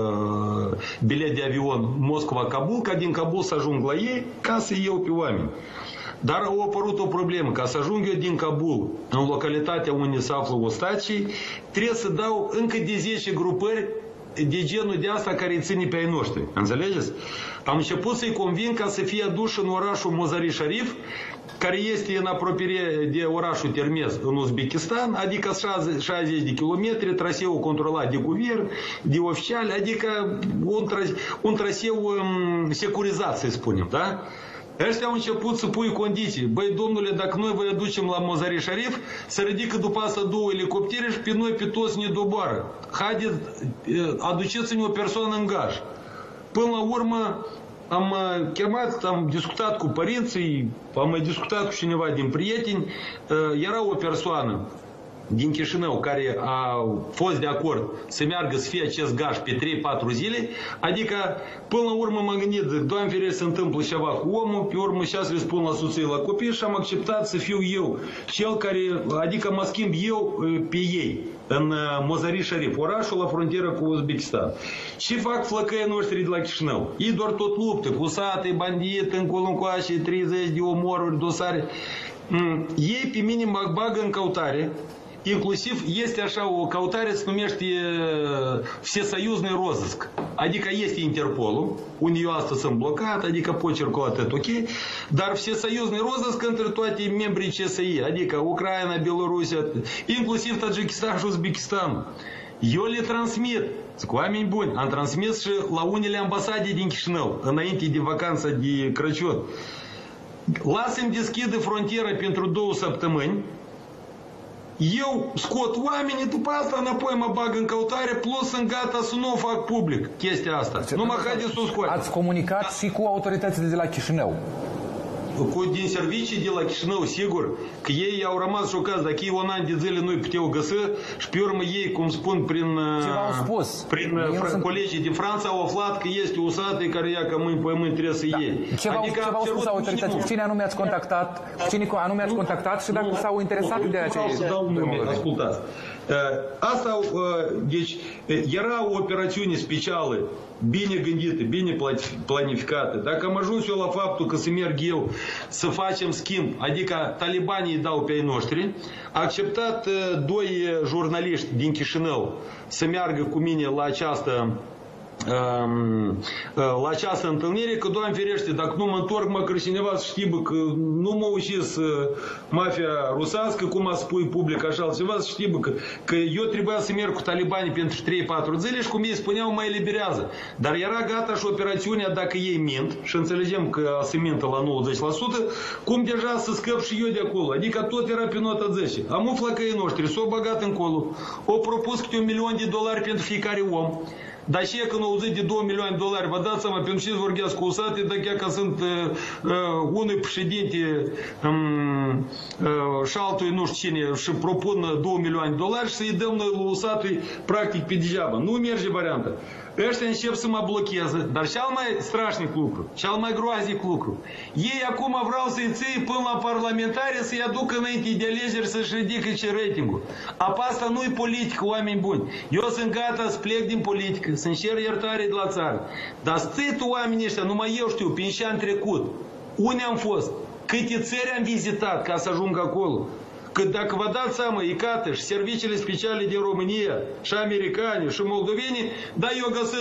bilet de avion Moscova-Kabul, ca din Kabul să ajung la ei ca să iau pe oameni. Dar a apărut o problemă. Ca să ajung eu din Kabul în localitatea unde se află ostacii, trebuie să dau încă de 10 grupări de genul de asta care îi ține pe ai noștri. Înțelegeți? Am început să-i convin ca să fie aduși în orașul Mozari Sharif, care este în apropiere de orașul Termez în Uzbekistan, adică 60 de kilometri, traseul controlat de guvern, de oficiali, adică un traseu securizat, să spunem, da? Ăștia au început să pui condiții. Băi, domnule, dacă noi vă aducem la Mozari Sharif, să ridică după asta 2 elicoptere și pe noi pe toți ne doboară. Haideți, aduceți-ne o persoană în gaj. Până la urmă, am chemat, am discutat cu părinții, am mai discutat cu cineva din prieteni. Era o persoană din Chișinău care a fost de acord să meargă să fie acest gaj pe 3-4 zile, adică până la urmă m-am gândit, Doamne ferește, se întâmplă ceva cu omul, pe urmă și să le spun la soție, la copii și am acceptat să fiu eu cel care, adică mă schimb eu pe ei în Mozari Sharif, orașul la frontieră cu Uzbekistan. Și fac flăcăii noștri de la Chișinău. Ei doar tot luptă, cu sate, bandit, încolo-ncoașe, 30 de omoruri, dosare. Ei pe mine mă bagă în căutare. Inclusiv este așa o căutare, se numește Всесоюзный розыск. Adică este Interpolul, unde eu astăzi sunt blocat, adică pot circula tot ok, dar Всесоюзный розыск între toate membrii CSI, adică Ucraina, Belarusia, inclusiv Tajikistan și Uzbekistan. Eu le transmit, zic, oameni buni, am transmis și la unele ambasade din Chișinău, înainte de vacanța de Crăciun. Lasă-mi deschidă frontiera pentru 2 săptămâni. Eu scot oamenii, după asta înapoi mă bag în căutare, plus sunt gata să nu o fac public chestia asta. Numai haideți să o scoatem. Ați comunicat și cu autoritățile de la Chișinău? Din servicii de la Chișinău, sigur, că ei au rămas șocați. Dacă ei un an de zile nu-i puteau găsi și pe urmă ei, cum spun, prin colegii din Franța au aflat că este Usate care ia că mâini pe mâini trebuie să iei. Ce v-au spus autoritățile? Cine anume ați contactat? Cine anume ați contactat și dacă s-au interesat de aceea? Vreau să dau nume, ascultați. Asta, deci, era o operațiune specială, bine gândită, bine planificată. Dacă am ajuns eu la faptul că să merg eu să facem schimb, adică talibanii îi dau pe ai noștri, a acceptat 2 jurnaliști din Chișinău să meargă cu mine la această întâlnire, că, Doamne ferește, dacă nu mă întorc, măcar cineva să știe că nu mă ucis mafia rusească, cum a spui public așa altceva, să știe că eu trebuia să merg cu talibanii pentru 3-4 zile și cum ei spuneau, mă eliberează. Dar era gata și operațiunea dacă ei mint, și înțelegem că se mintă la 90%, cum deja să scăp și eu de acolo. Adică tot era pe nota 10. Am uflat că ei noștri, s-au băgat încolo, au propus câte $1.000.000 pentru fiecare om. Dar și când au auzit de $2.000.000, vă dați seama, pentru ce vorbesc cu Usate, dacă chiar că sunt unui președinte și altui nu știu cine și propun $2.000.000 și să-i dăm noi lui Usate practic pe degeaba. Nu merge varianta. Ăștia încep să mă blocheze, dar cel mai strașnic lucru, cel mai groaznic lucru, ei acum vreau să-i ții până la parlamentare să-i aducă înainte de alegeri să-și ridică ce ratingul. Apa asta nu-i politică, oameni buni. Eu sunt gata să plec din politică, să-mi cer iertare de la țară. Dar stai tu oamenii ăștia, numai eu știu, prin ce am trecut, unde am fost, câte țări am vizitat ca să ajung acolo. Că dacă vă dați seama, ICAT și serviciile speciale din România, și americani, și moldoveni, da, eu găsit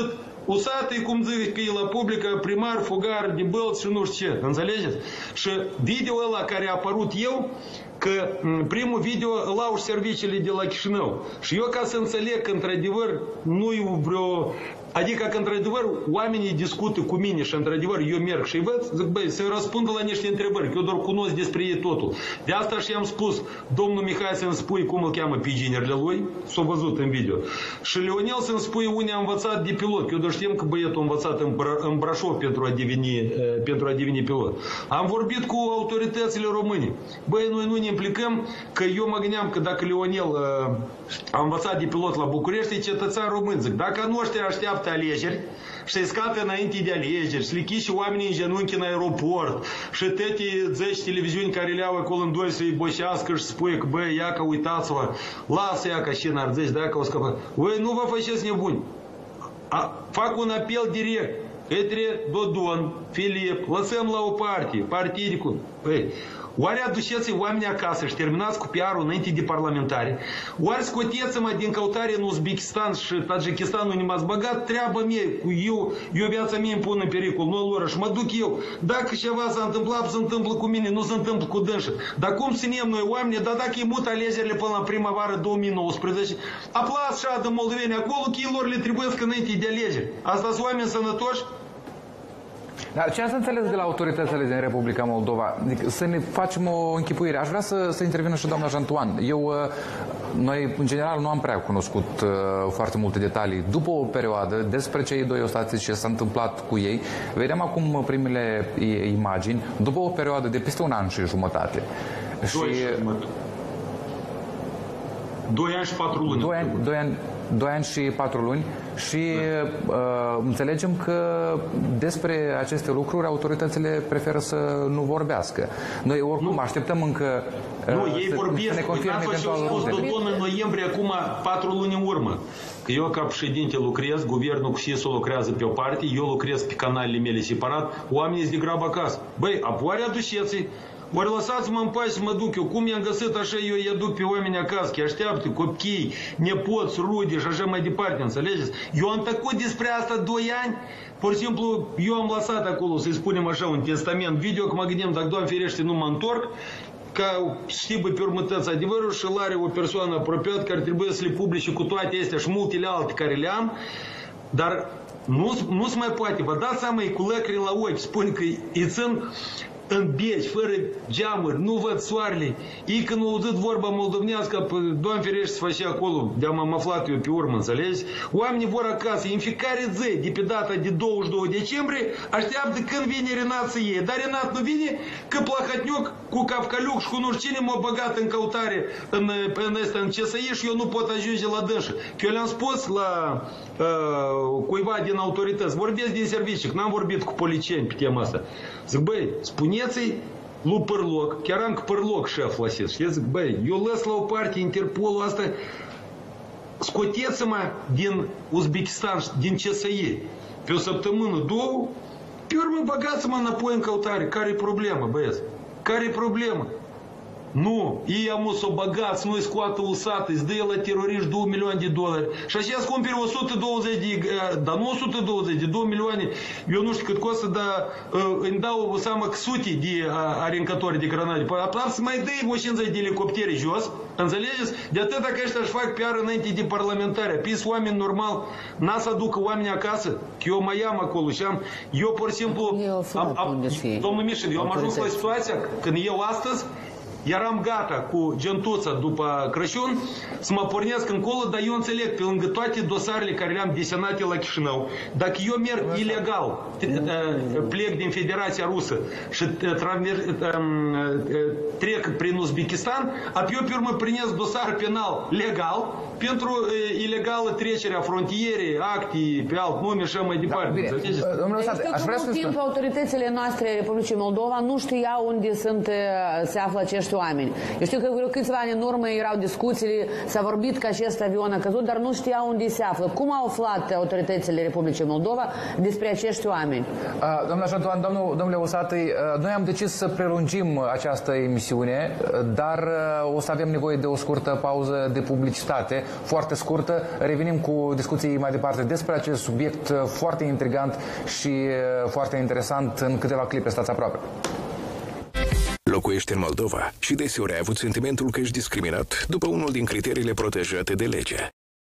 usatый, cum zic, că e la publică, primar, fugar, de bălți și nu știu ce. Înțelegeți? Și video ăla care a apărut eu, că primul video îl au serviciile de la Chișinău. Și eu, ca să înțeleg că, într-adevăr, nu-i vreo... Adică că, într-adevăr, oamenii discută cu mine și, într-adevăr, eu merg și văd, zic, băi, să-i răspundă la niște întrebări, că eu doar cunosc despre ei totul. De asta și am spus, domnul Mihai să-mi spui cum îl cheamă pe ginerile lui, s-a văzut în video. Și Leonel să-mi spui unde a învățat de pilot, că eu doar știm că băietul a învățat în Brașov pentru a deveni pilot. Am vorbit cu autoritățile române. Băi, noi nu ne implicăm, că eu mă gândeam că dacă Leonel a învățat de pilot la București, e cetățean român. Zic, dacă nu ăștia așteaptă alegeri și să-i scate înainte de alegeri și le chiși oamenii în genunchi în aeroport și toate 10 televiziuni care le au acolo în doi să-i boșească și spui că băi, ia că uitați-vă, lasă ia că și în Ardeș, dacă o scăpă. Voi nu vă faceți nebuni. Fac un apel direct către Dodon, Filip, lăsăm la o parte, partidicul. Păi, oare aduceți oamenii acasă și terminați cu PR-ul înainte de parlamentari? Oare scoteți-mă din căutare în Uzbekistan și Tajikistan unde m-ați băgat? Treaba mea, eu viața mea îmi pun în pericol, nu lor, și mă duc eu. Dacă ceva s-a întâmplat, se întâmplă cu mine, nu se întâmplă cu dânșă. Dar cum ținem noi oamenii, dar dacă îi mut alegerile până la primăvară 2019, aplați și adă moldoveni acolo, că ei lor le trebuie înainte de alegeri. Asta sunt oameni sănătoși? Dar ce ați înțeles de la autoritățile din Republica Moldova? Adică să ne facem o închipuire. Aș vrea să intervină și doamna Jantuan. Noi, în general, nu am prea cunoscut foarte multe detalii după o perioadă despre cei doi ostați, ce s-a întâmplat cu ei. Vedem acum primele imagini după o perioadă de peste un an și jumătate. 2 ani și 4 luni. 2 ani și 4 luni și înțelegem că despre aceste lucruri autoritățile preferă să nu vorbească. Noi oricum așteptăm încă ei vorbesc, să ne confirme eventual. Spus Dodon în noiembrie, acum 4 luni în urmă. Că eu ca președinte lucrez, guvernul cu SIS-ul lucrează pe o parte, eu lucrez pe canalele mele separat, oamenii sunt de grabă acasă. Băi, apoi aduceți-i. Ori lăsați-mă în pace să mă duc eu. Cum i-am găsit așa, eu îi aduc pe oameni acasă, că așteaptă copii, nepoți, rude și așa mai departe, înțelegeți? Eu am tăcut despre asta 2 ani, pur și simplu, eu am lăsat acolo, să-i spunem așa, un testament video, că mă gândeam, dacă Doamne ferește nu mă întorc, ca știi pe următăți adevărul și l-are o persoană apropiată care trebuie să le publice cu toate astea și multele alte care le am, dar nu se mai poate. Vă dați seama, e cu lăcri la ochi, spun că îi țin în beci, fără geamuri, nu văd soarele. Ei când au auzit vorba moldovnească, Doamne ferește să face acolo, de-am aflat eu pe urmă, înțelegi? Oamenii vor acasă, în fiecare zi, de pe data de 22 decembrie, așteaptă când vine Renat să iei. Dar Renat nu vine, că Plahotniuc cu Cavcaliuc și cu nu știu cine m-a băgat în căutare în CSI și eu nu pot ajunge la dânșă. Că eu le-am spus la cuiva din autorități, vorbesc din servicii, că n-am vorbit cu policieni pe tema asta. Zic, băi, spuneți-i lui Pârloc, chiar am că Pârloc șef la SIS, și zic, băi, eu lăs la o parte Interpolul asta, scoteți-mă din Uzbekistan, din CSI, pe o săptămână, 2, pe urmă băgați-mă înapoi în căutare. Care-i problema, băieți? Care-i problema? Nu, ei am să o băgați, nu-i scoată usată, îți dă la teroriști $2 milioane. Și așa îți cumperi 120 dar nu 120, de 2 milioane, eu nu știu cât costă, dar îmi dau seama că sute de arincatori de granade. Apoi să mai dai 50 de elicoptere jos, înțelegeți? De atât dacă ăștia își fac PR înainte de parlamentare, pis oameni normal, n-a să aducă oameni acasă, că eu mai am acolo și am, eu pur și simplu, domnul Mișel, eu am ajuns la situația când eu astăzi eram gata cu gentuța după Crăciun să mă pornesc încolo, dar eu înțeleg, pe lângă toate dosarele care le-am desenate la Chișinău, dacă eu merg ilegal, plec din Federația Rusă și trec prin Uzbekistan, apoi eu pe urmă primesc dosar penal legal pentru ilegală trecerea frontierei, acte pe alt nume și așa mai departe. Știu că mult timp autoritățile noastre Republicii Moldova nu știau unde se află acești acești oameni. Eu știu că vreo câțiva ani în urmă erau discuțiile, s-a vorbit că acest avion a căzut, dar nu știau unde se află. Cum au aflat autoritățile Republicii Moldova despre acești oameni? Doamna Șantoan, domnule Usatăi, noi am decis să prelungim această emisiune, dar o să avem nevoie de o scurtă pauză de publicitate, foarte scurtă. Revenim cu discuții mai departe despre acest subiect foarte intrigant și foarte interesant în câteva clipe. Stați aproape. Locuiește în Moldova și deseori ai avut sentimentul că ești discriminat după unul din criteriile protejate de lege.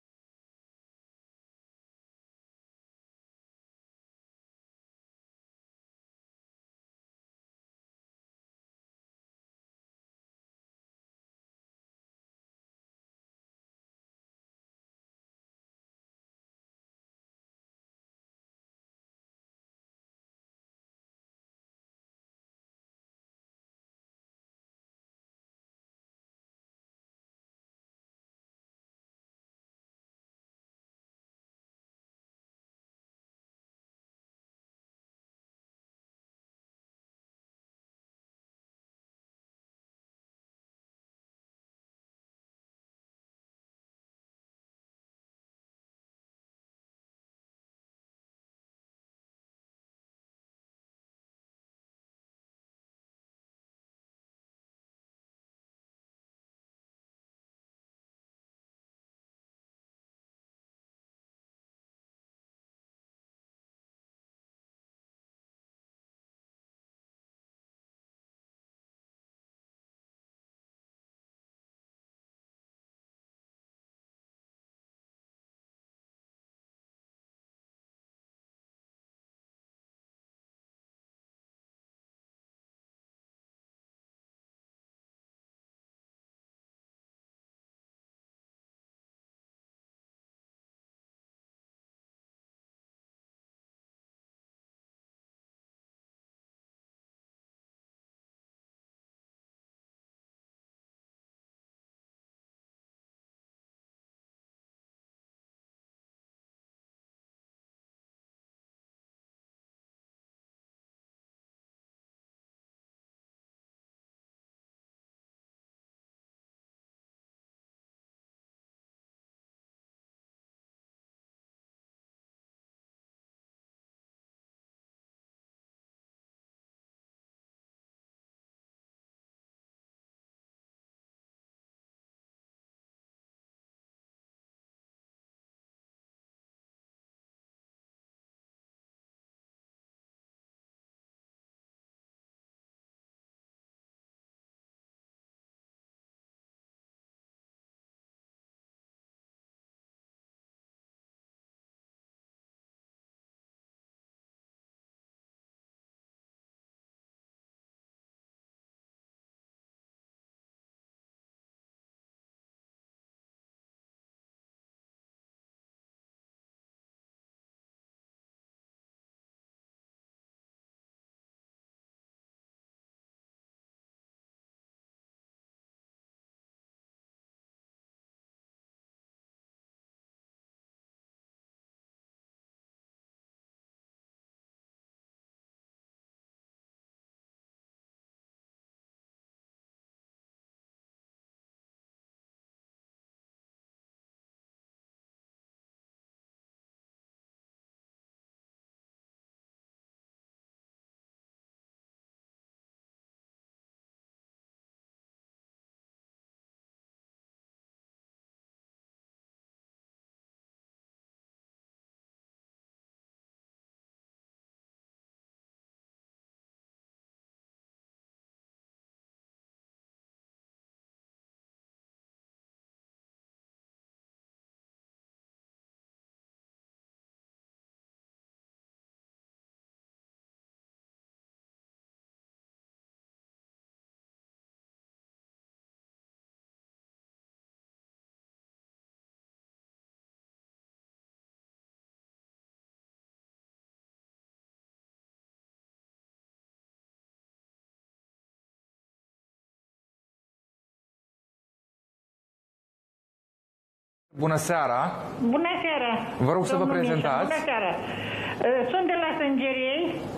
Bună seara! Bună seara! Vă rog să vă prezentați. Bună seara! Sunt de la Sângerei,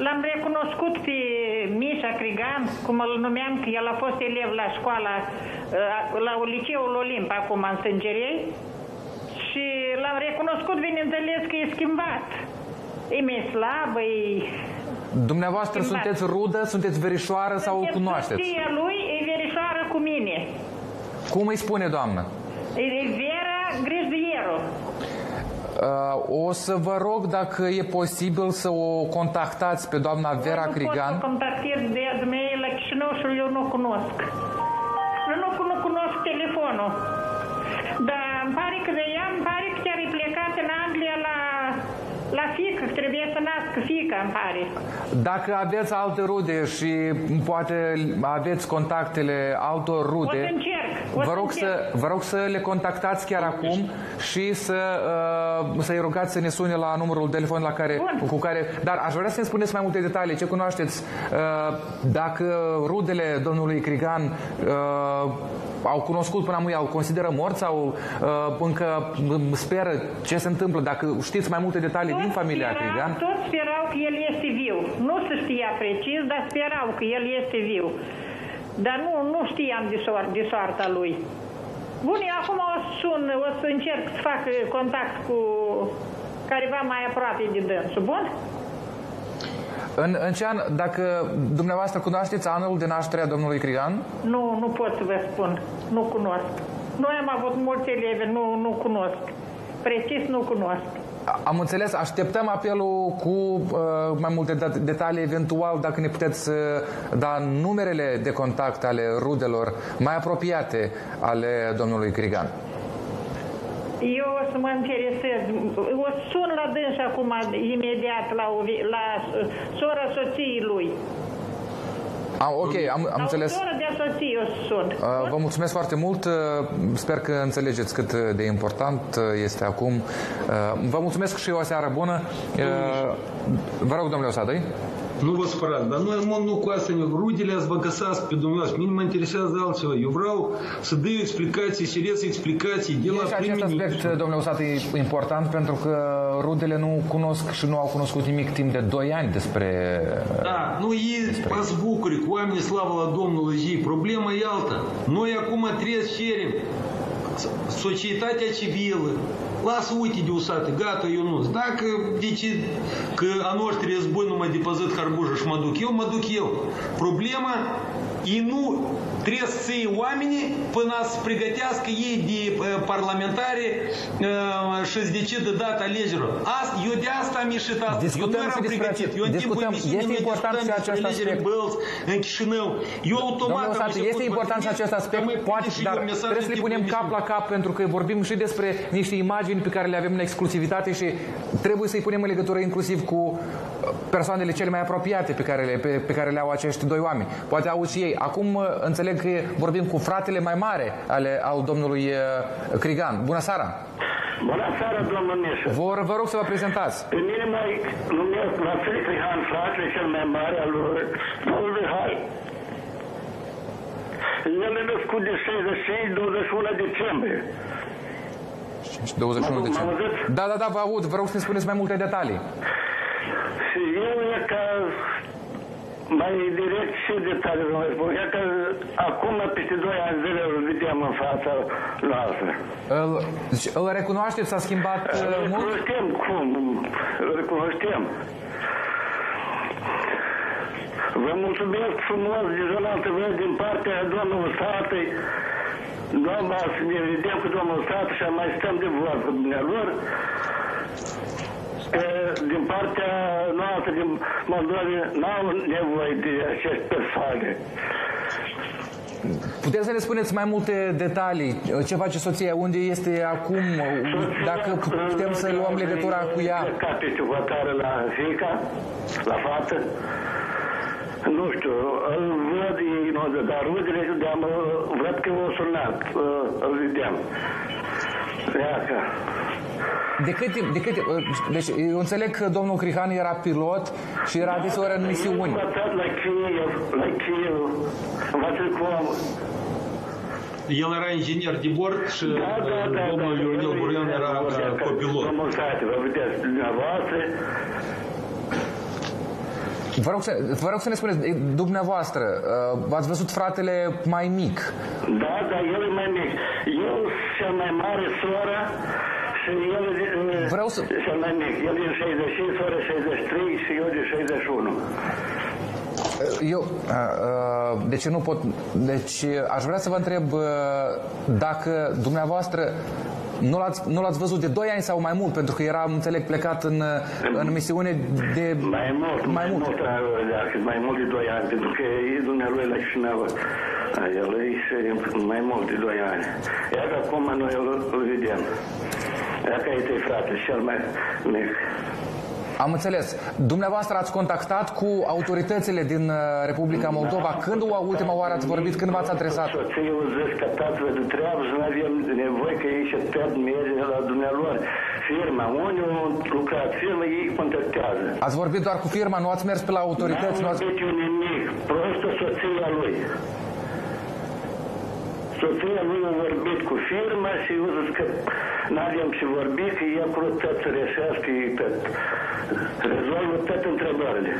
L-am recunoscut pe Mișa Crigan, cum îl numeam, că el a fost elev la școala, la liceul Olimp, acum în Sângerei. Și l-am recunoscut, bineînțeles, că e schimbat. E mai slab, e... Dumneavoastră schimbat. Sunteți rudă, sunteți verișoară sau o cunoașteți? Soția lui e verișoară cu mine. Cum îi spune, doamnă? E Vera Grijdieru. O să vă rog dacă e posibil să o contactați pe doamna Vera Crigan. Nu pot să contactez de dumneavoastră la Chișinău și eu nu cunosc. Nu cunosc telefonul. Dar îmi pare că de ea, îmi pare că chiar e plecat în Anglia la fiică, că trebuie să nască fiica, îmi pare. Dacă aveți alte rude și poate aveți contactele altor rude, o să încerc. Vă rog să le contactați chiar acum și să-i rugați să ne sune la numărul de telefon cu care... Dar aș vrea să ne spuneți mai multe detalii. Ce cunoașteți? Dacă rudele domnului Crigan au cunoscut până acum, îl consideră mort sau încă speră ce se întâmplă? Dacă știți mai multe detalii din familia Crigan. Toți sperau că el este viu. Nu se știa precis, dar sperau că el este viu. Dar nu știam de soarta lui. Bun, eu acum o să încerc să fac contact cu careva mai aproape de dânsul. Bun? În ce an, dacă dumneavoastră cunoașteți anul de naștere a domnului Crigan? Nu pot să vă spun. Nu cunosc. Noi am avut mulți elevi, nu cunosc. Precis nu cunosc. Am înțeles, așteptăm apelul cu mai multe detalii, eventual dacă ne puteți da numerele de contact ale rudelor mai apropiate ale domnului Crigan. Eu o să mă interesez. O sun la dâns acum, imediat, la sora soției lui. Ok, am înțeles. Sora de soție o sun. Vă mulțumesc foarte mult. Sper că înțelegeți cât de important este acum. Vă mulțumesc și o seară bună. Vă rog, domnule Osadăi. Nu vă supărați, dar noi nu cu asta ne rudele ați vă găsați pe dumneavoastră. Mine mă interesează altceva. Eu vreau să dau explicații, serios explicații de la primii... Și acest aspect, domnule Osată, e important pentru că rudele nu cunosc și nu au cunoscut nimic timp de 2 ani despre... Da, nu e ați bucuri cu oamenii slavă la Domnului zi. Problema e alta. Noi acum trebuie să cerem societatea civilă. Lasă, uite de usate, gata, Ionuț. Dacă decid că a noștri război nu mă depăzit harbujă și mă duc eu. Problema e nu trebuie să ții oamenii până să pregătească ei de parlamentare și să decidă data alegerilor. Eu de asta am ieșit astăzi. Eu nu eram pregătit. Eu în timpul emisiunii noi discutam despre alegeri în Bălți, în Chișinău. Eu automat am început... Este important și acest aspect, poate, dar trebuie să le punem cap la cap pentru că vorbim și despre niște imagini pe care le avem în exclusivitate și trebuie să-i punem în legătură inclusiv cu persoanele cele mai apropiate pe care le au acești 2 oameni. Poate auzi și ei. Acum înțeleg că vorbim cu fratele mai mare al domnului Crigan. Bună seara! Bună seara, domnul Mișa! Vă rog să vă prezentați. Pe mine mai numesc Vasile Crigan, fratele cel mai mare al lui Hai. El e născut de 65, 21 decembrie. 21 decembrie. Da, vă aud. Vă rog să ne spuneți mai multe detalii. Și eu e ca mai direct și detalii vă mai spun. E că acum, peste 2 ani zile, îl vedem în fața noastră. Îl recunoașteți? S-a schimbat mult? Recunoștem. Cum? Îl recunoștem. Vă mulțumesc frumos de zonată din partea domnului Satei. Doamna, să ne vedem cu domnul Sată și mai stăm de vorbă cu dumnealor. Din partea noastră, din Moldova, n-au nevoie de aceste persoane. Puteți să ne spuneți mai multe detalii? Ce face soția? Unde este acum? Dacă putem să luăm legătura cu ea? Ca peste hotare la fiica, la fată. Nu știu, îl văd, dar rudele, văd că o sunat, îl vedeam. Iaca. De cât timp? Deci, eu înțeleg că domnul Crihan era pilot și era deseori în misiuni. La Kiev, învățat cum... El era inginer de bord și domnul Ionel Burian era copilot. Domnul Sate, vă vedeți dumneavoastră. Vă rog să ne spuneți, dumneavoastră, ați văzut fratele mai mic? Da, el e mai mic. Eu cel mai mare, sora, și el cel mai mic. El din 65, sora 63 și eu din 61. Deci nu pot. Deci aș vrea să vă întreb dacă dumneavoastră nu l-ați văzut de 2 ani sau mai mult, pentru că era, înțeleg, plecat în misiune de... Mai mult de 2 ani, pentru că e dumnealui la Chișinău. El e mai mult de 2 ani. Iar acum noi îl vedem. Iar că e frate, cel mai mic. Am înțeles. Dumneavoastră ați contactat cu autoritățile din Republica Moldova? Când ultima oară ați vorbit? Când v-ați adresat? Soții au zis că tatăl de treabă și nu avem nevoie că ei și pierd merge la dumnealor. Firma, unde au lucrat firma, ei contactează. Ați vorbit doar cu firma? Nu ați mers pe la autorități? N-am vorbit eu nimic. Prostă soția lui. Soția lui a vorbit cu firma și eu zis că n-avem ce vorbi, că ei acolo tot să reșească, ei tot rezolvă toate întrebările.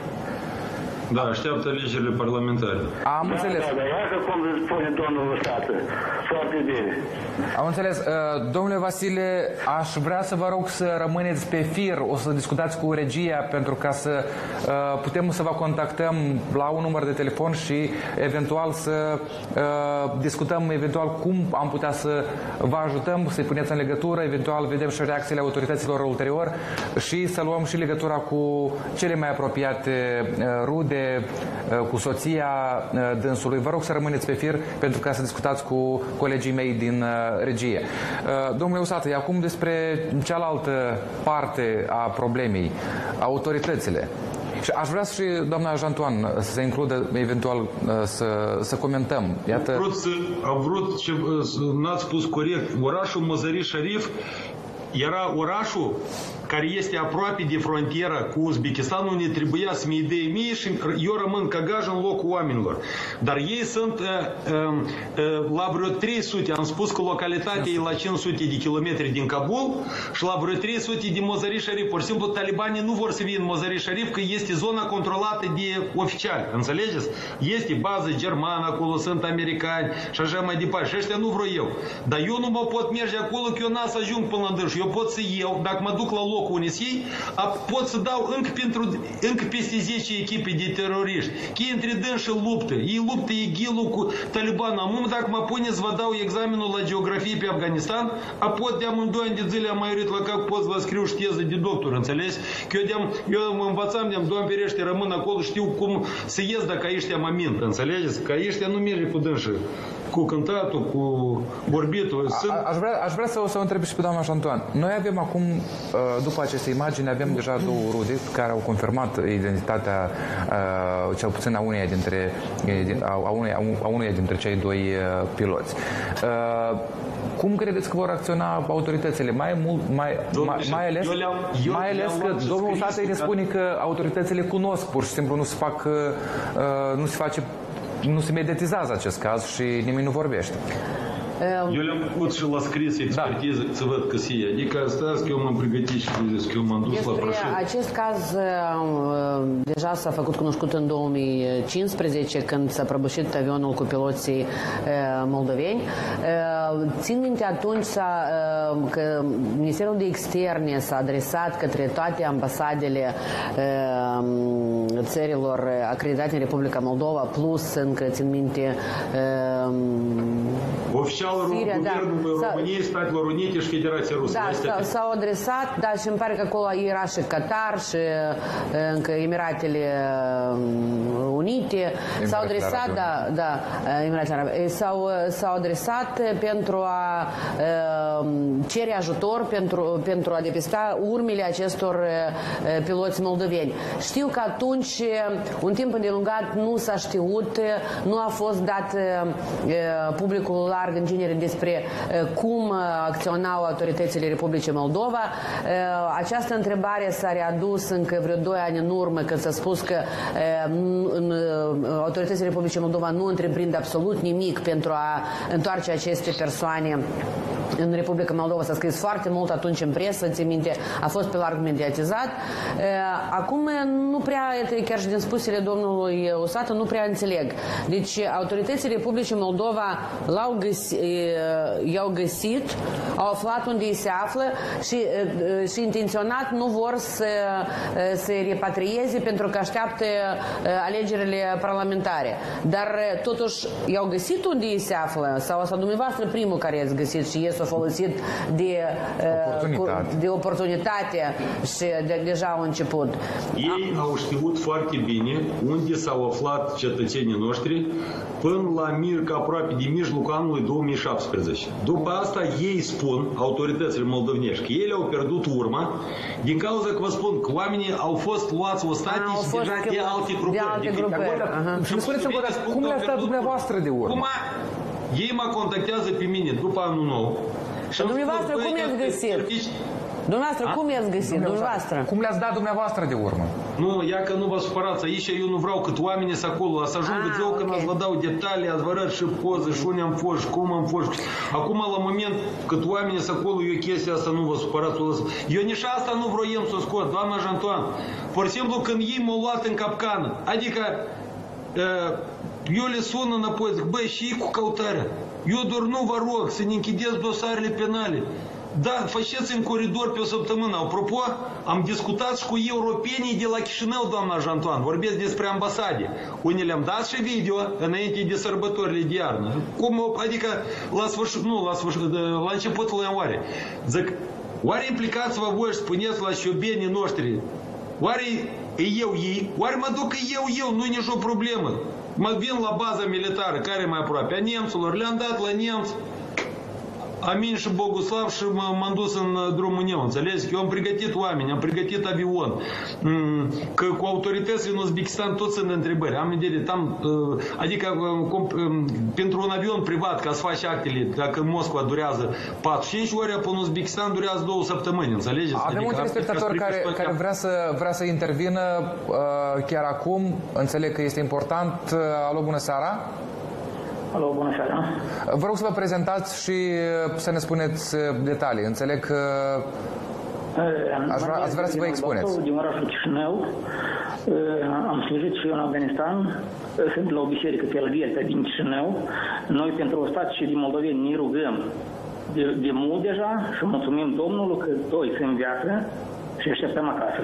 Da, așteaptă alegerile parlamentare. Am înțeles. Da, iată cum spune domnul Stată. Foarte bine. Am înțeles. Domnule Vasile, aș vrea să vă rog să rămâneți pe fir, o să discutați cu regia pentru ca să putem să vă contactăm la un număr de telefon și eventual să discutăm eventual cum am putea să vă ajutăm, să-i puneți în legătură, eventual vedem și reacțiile autorităților ulterior și să luăm și legătura cu cele mai apropiate rude, cu soția dânsului. Vă rog să rămâneți pe fir pentru ca să discutați cu colegii mei din regie. Domnule Usată, acum despre cealaltă parte a problemei, autoritățile. Și aș vrea și doamna Jantoan să se includă eventual să comentăm. Iată... Am vrut, n-ați spus corect, orașul Măzări Șarif era orașul care este aproape de frontieră cu Uzbekistanul, unde trebuia să-mi idei mie și eu rămân ca gaj în locul oamenilor. Dar ei sunt la vreo 300, am spus că localitatea e la 500 de kilometri din Kabul și la vreo 300 de Măzări Șarif. Pur și simplu, talibanii nu vor să vină în Măzări Șarif, că este zona controlată de oficiali. Înțelegeți? Este bază germană acolo, sunt americani și așa mai departe. Și ăștia nu vreau eu. Dar eu nu mă pot merge acolo, că eu n-am să ajung până la dâns. Eu pot să iau, dacă mă duc la locul unde ei, pot să dau încă peste 10 echipe de teroriști. Că ei între dânsi luptă. Ei luptă IGIL-ul cu Taliban. Acum, dacă mă puneți, vă dau examenul la geografie pe Afganistan, apoi de amândoi ani de zile am mai uitat la cap pot să vă scriu și teză de doctor, înțelegi? Că eu mă învățam, Doamne ferește, rămân acolo, știu cum să ies dacă ăștia mă mint, înțelegeți? Că ăștia nu merge cu dânsi. Cu cântatul, cu vorbitul. Aș vrea să o întreb și pe doamna Jantoan. Noi avem acum, după aceste imagini, avem deja 2 rude care au confirmat identitatea, cel puțin a uneia dintre cei 2 piloți. Cum credeți că vor acționa autoritățile? Mai ales că domnul Tatei ne spune că autoritățile cunosc, pur și simplu nu se mediatizează acest caz și nimeni nu vorbește. Eu le-am făcut și la scris expertiză, să văd că sie. Adică stați că eu m-am pregătit și că eu m-am dus la prășit. Acest caz deja s-a făcut cunoscut în 2015, când s-a prăbușit avionul cu piloții moldoveni. Țin minte atunci că Ministerul de Externe s-a adresat către toate ambasadele țărilor acreditate în Republica Moldova, plus, încă țin minte, oficialul Guvernului României, Statelor Unite și Federația Rusă. Da, s-au adresat, da, și îmi pare că acolo era și Qatar și încă Emiratele Unite. S-au adresat, Emiratele Arabe. S-au adresat pentru a cere ajutor, pentru a depista urmele acestor piloți moldoveni. Știu că atunci, un timp îndelungat, nu s-a știut, nu a fost dat publicul larg în genere despre cum acționau autoritățile Republicii Moldova. Această întrebare s-a readus încă vreo 2 ani în urmă, când s-a spus că autoritățile Republicii Moldova nu întreprind absolut nimic pentru a întoarce aceste persoane în Republica Moldova s-a scris foarte mult atunci în presă, ți minte, a fost pe larg mediatizat. Acum nu prea, chiar și din spusele domnului Usată, nu prea înțeleg. Deci autoritățile Republicii Moldova i-au găsit, au aflat unde ei se află și intenționat nu vor să se repatrieze pentru că așteaptă alegerile parlamentare. Dar totuși i-au găsit unde ei se află sau dumneavoastră primul care i-ați găsit și ei s-au folosit de oportunitate și deja au început. Ei au știut foarte bine unde s-au aflat cetățenii noștri până la aproape de mijlocul anului 2017. După asta ei spun, autoritățile moldovenești, că ei au pierdut urma din cauza că vă spun că oamenii au fost luați ostatici deja de alte grupări. Și spuneți-mi, cum le-ați dat dumneavoastră de urmă? Ei mă contactează pe mine după anul nou. Și dumneavoastră cum i-ați găsit? Dumneavoastră, cum i-ați găsit? Dumneavoastră? Cum le-ați dat dumneavoastră de urmă? Nu, ia că nu vă supărați. Aici eu nu vreau cât oamenii să acolo. Să ajungă ziua când ați vă dau detalii, ați vă arăt și poze, și unde am fost, și cum am fost. Acum, la moment cât oamenii să acolo, eu chestia asta nu vă supărați. Eu nici asta nu vroiam să o scot, doamna Jantoan. Pur și simplu, când ei m-au luat în capcană, adică eu le sun înapoi, zic, băi, și ei cu căutarea. Eu doar nu vă rog să ne închideți dosarele penale. Da, faceți în coridor pe o săptămână. Apropo, am discutat și cu europenii de la Chișinău, doamna Jantoan. Vorbesc despre ambasade. Unii le-am dat și video înainte de sărbătorile de iarnă. Cum, adică la sfârșit, la începutul ianuarie. Zic, oare implicați-vă voi și spuneți la șobenii noștri, oare eu ei, oare mă duc eu, nu-i nicio problemă. Mă vin la baza militară, care e mai aproape, a nemților, le-am dat la nemți. Amin și Boguslav și m-am dus în drumul meu, înțelegi? Eu am pregătit oameni, am pregătit avion. Că cu autoritățile în Uzbekistan toți sunt întrebări. Am idee, adică pentru un avion privat, ca să faci actele, dacă în Moscova durează 4-5 ore, până în Uzbekistan durează 2 săptămâni, înțelegeți? Avem un telespectator care vrea să intervină chiar acum. Înțeleg că este important. Alo, bună seara! Alo, bună seara! Vă rog să vă prezentați și să ne spuneți detalii. Înțeleg că ați vrea să vă expuneți. Din orașul Chișinău. Am slujit și eu în Afganistan. Sunt la o biserică Filadelfia din Chișinău. Noi pentru ostatii și din moldoveni ne rugăm de mult deja și mulțumim Domnului că doi sunt în viață și așteptăm acasă.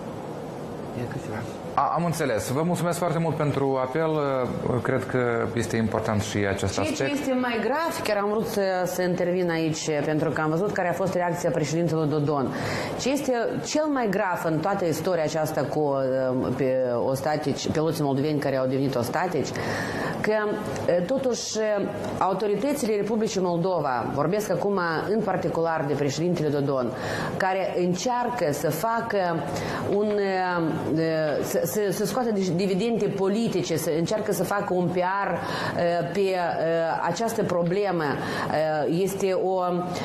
Am înțeles. Vă mulțumesc foarte mult pentru apel. Cred că este important și acest aspect. Ce este mai grav, chiar am vrut să intervin aici, pentru că am văzut care a fost reacția președintelui Dodon. Ce este cel mai grav în toată istoria aceasta cu piloții moldoveni care au devenit ostatici, că totuși autoritățile Republicii Moldova, vorbesc acum în particular de președintele Dodon, care încearcă să facă să scoată dividende politice, încearcă să facă un PR pe această problemă. Este o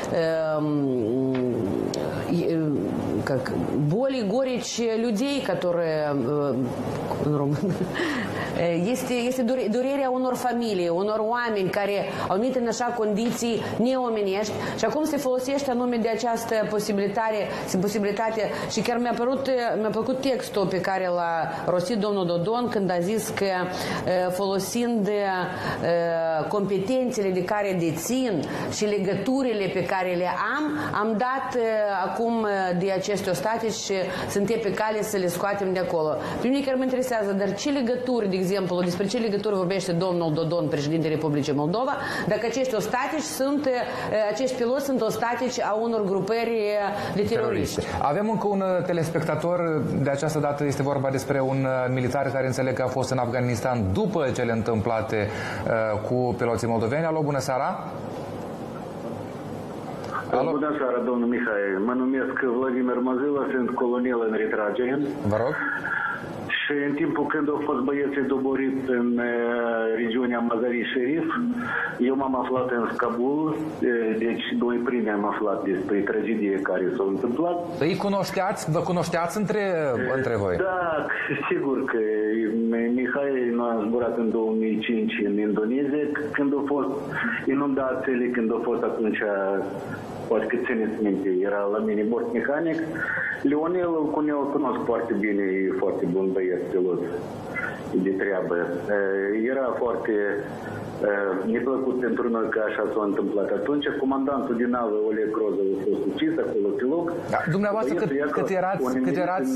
боли, горечь людей, которые în român. Este durerea unor familii, unor oameni care au venit în așa condiții neomenești și acum se folosește anume de această posibilitate și chiar mi-a plăcut textul pe care l-a rostit domnul Dodon când a zis că folosind competențele de care dețin și legăturile pe care le am dat acum de aceste ostatici și suntem pe cale să le scoatem de acolo. Pe mine chiar mă interesează, dar ce legături, de exemplu, despre ce legături vorbește domnul Dodon, președintele Republicii Moldova, dacă acești ostatici acești piloți sunt ostatici a unor grupări de teroriști. Avem încă un telespectator, de această dată este vorba despre un militar care înțeleg că a fost în Afganistan după cele întâmplate cu piloții moldoveni. Alo, bună seara! Alo? Bună seara, domnul Mihai. Mă numesc Vladimir Mazila, sunt colonel în retragere. Vă rog. Și în timpul când au fost băieții doborit în regiunea Mazar-i-Sharif, eu m-am aflat în Kabul, deci noi primi am aflat despre tragedie care s-a întâmplat. Îi cunoșteați? Vă cunoșteați între voi? Da, sigur că Mihai a zburat în 2005 în Indonezia, când au fost inundațiile, când au fost atunci, poate că țineți minte, era la mine bord mecanic. Leonel îl cunosc foarte bine, e foarte bun băiat pilot de treabă. Era foarte neplăcut pentru noi că așa s-a întâmplat atunci. Comandantul din avă, Oleg Grozov, a fost ucis acolo pe loc. Da, dumneavoastră cât erați?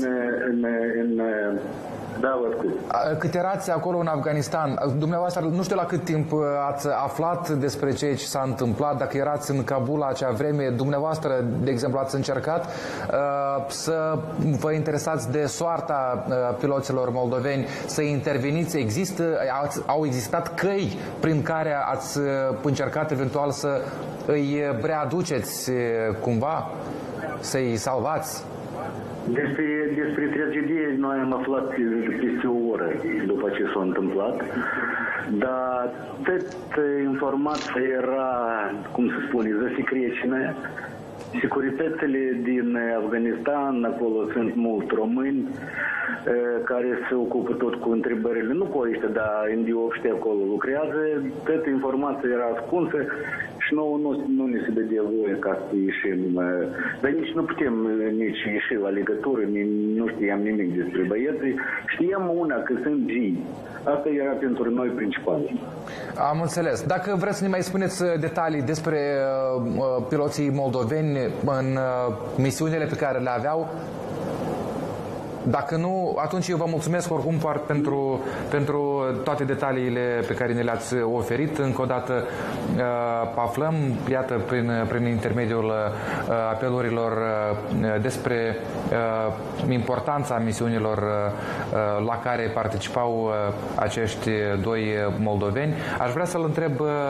Da, vă ascult. Cât erați acolo în Afganistan, dumneavoastră, nu știu la cât timp ați aflat despre ceea ce s-a întâmplat, dacă erați în Kabul la acea vreme, dumneavoastră, de exemplu, ați încercat să vă interesați de soarta piloților moldoveni, să interveniți, au existat căi prin care ați încercat eventual să îi readuceți cumva, să-i salvați? Despre tragedie noi am aflat peste o oră după ce s-a întâmplat, dar tot informația era, cum se spune, засекреченная. Securitățile din Afganistan, acolo sunt mulți români care se ocupă tot cu întrebările, nu cu ăștia, dar indiopștii acolo lucrează, toată informația era ascunsă și nouă nu ne se dădea voie ca să ieșim, dar nici nu putem nici ieși la legătură, nu știam nimic despre băieții, știam una că sunt vii. Asta era pentru noi principal. Am înțeles. Dacă vreți să ne mai spuneți detalii despre piloții moldoveni în misiunile pe care le aveau, dacă nu, atunci eu vă mulțumesc oricum pentru toate detaliile pe care ne le-ați oferit. Încă o dată aflăm, iată, prin intermediul apelurilor despre importanța misiunilor la care participau acești doi moldoveni. Aș vrea să-l întreb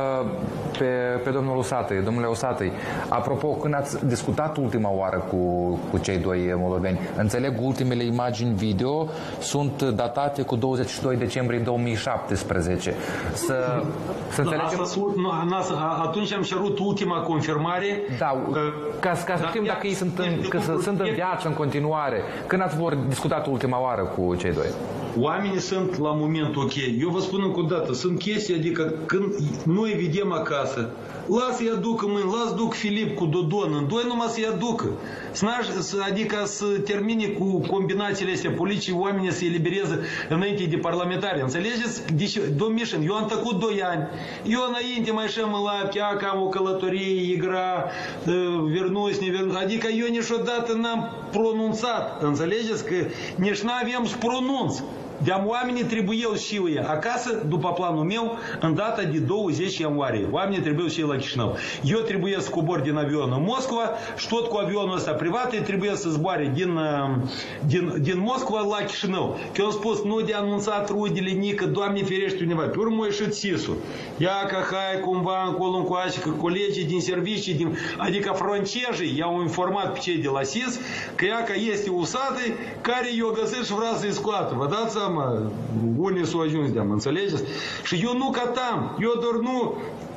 pe domnul Usatăi. Domnule Usatăi, apropo, când ați discutat ultima oară cu cei doi moldoveni, înțeleg ultimele imagini video sunt datate cu 22 decembrie 2017. Să înțelegem... Atunci am cerut ultima confirmare. Da, ca să știm dacă ei sunt în viață în continuare. Când ați discutat ultima oară cu cei doi? Oamenii sunt la momentul ok. Eu vă spun încă o dată, sunt chestii, adică când noi vedem acasă, lasă-i aducă mâini, lasă duc Filip cu Dodon, în doi numai să-i aducă. Adică să termine cu combinațiile astea politice, oamenii să elibereze înainte de parlamentari. Înțelegeți? Deci, domn Mișin, eu am tăcut 2 ani. Eu înainte mai ieșim la Chiaca, am o călătorie, Igra, Vernuți, nevernuți. Adică eu niciodată n-am pronunțat. Înțelegeți? Că nici n-avem să pronunț. De-am oamenii trebuiau și ei acasă, după planul meu, în data de 20 ianuarie. Oamenii trebuiau și ei la Chișinău. Eu trebuie să cobor din avion în Moscova și tot cu avionul ăsta privat trebuie să zboare din Moscova la Chișinău. Că eu am spus, nu de anunțat rudele nică, Doamne ferește undeva. Pe urmă a ieșit SIS-ul. Ia că hai cumva încolo încoace, că colegii din servicii, adică francezii i-au informat pe cei de la SIS că ia că este Usatăi care i-o găsit și vrea să-i scoată. Vă dați seama unii s-au ajuns de-am, înțelegeți? Și eu nu catam, eu doar nu...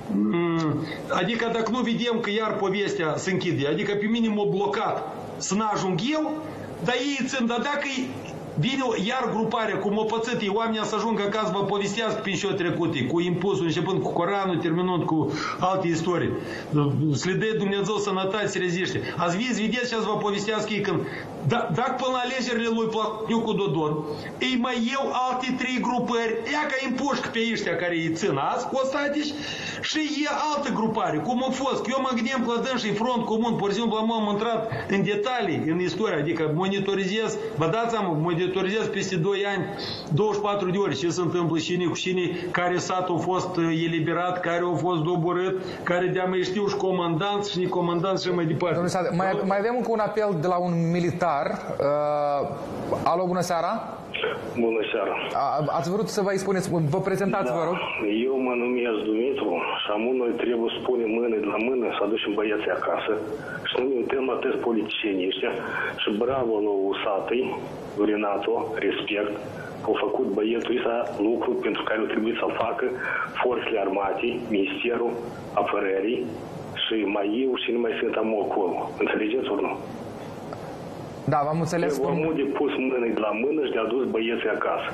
Adică dacă nu vedem că iar povestea se închide, adică pe mine m-a blocat să n-ajung eu, dar ei țin, dar dacă vine iar gruparea, cum o pățit ei, oamenii să ajungă acasă, vă povestească prin și-o trecute, cu impulsul, începând cu Coranul, terminând cu alte istorii. Să le dea Dumnezeu sănătate, să reziște. Ați vedeți ce ați vă povestească ei când... Dacă până la alegerile lui Platiu cu Dodon, ei mai iau alte 3 grupări, ea ca împușcă pe ăștia care îi țin azi, ostatici, și e altă grupare, cum a fost. Eu mă gândeam că la dânsii front comun, pur și simplu am intrat în detalii, în istorie, adică monitorizez, vă dați seama, monitorizez peste 2 ani, 24 de ore, ce se întâmplă cu cine, care satul a fost eliberat, care a fost doborât, care de-a mai știu și comandanți și necomandanți și mai departe. Mai avem încă un apel de la un militar. Alo, bună seara! Bună seara. Ați vrut să vă expuneți, vă prezentați, vă rog? Eu mă numesc Dumitru și noi trebuie să punem mână de la mână să aducem băieții acasă și să nu ne uităm la toți politicienii ăștia și bravo lui Usatăi, Renato, respect, că au făcut băietul ăsta lucru pentru care au trebuit să-l facă forțele armate, Ministerul Apărării și mai eu și nu mai sunt acolo. Înțelegeți ori nu? Da, v-am înțeles. Omul de pus mână de la mână și de-a dus băieții acasă.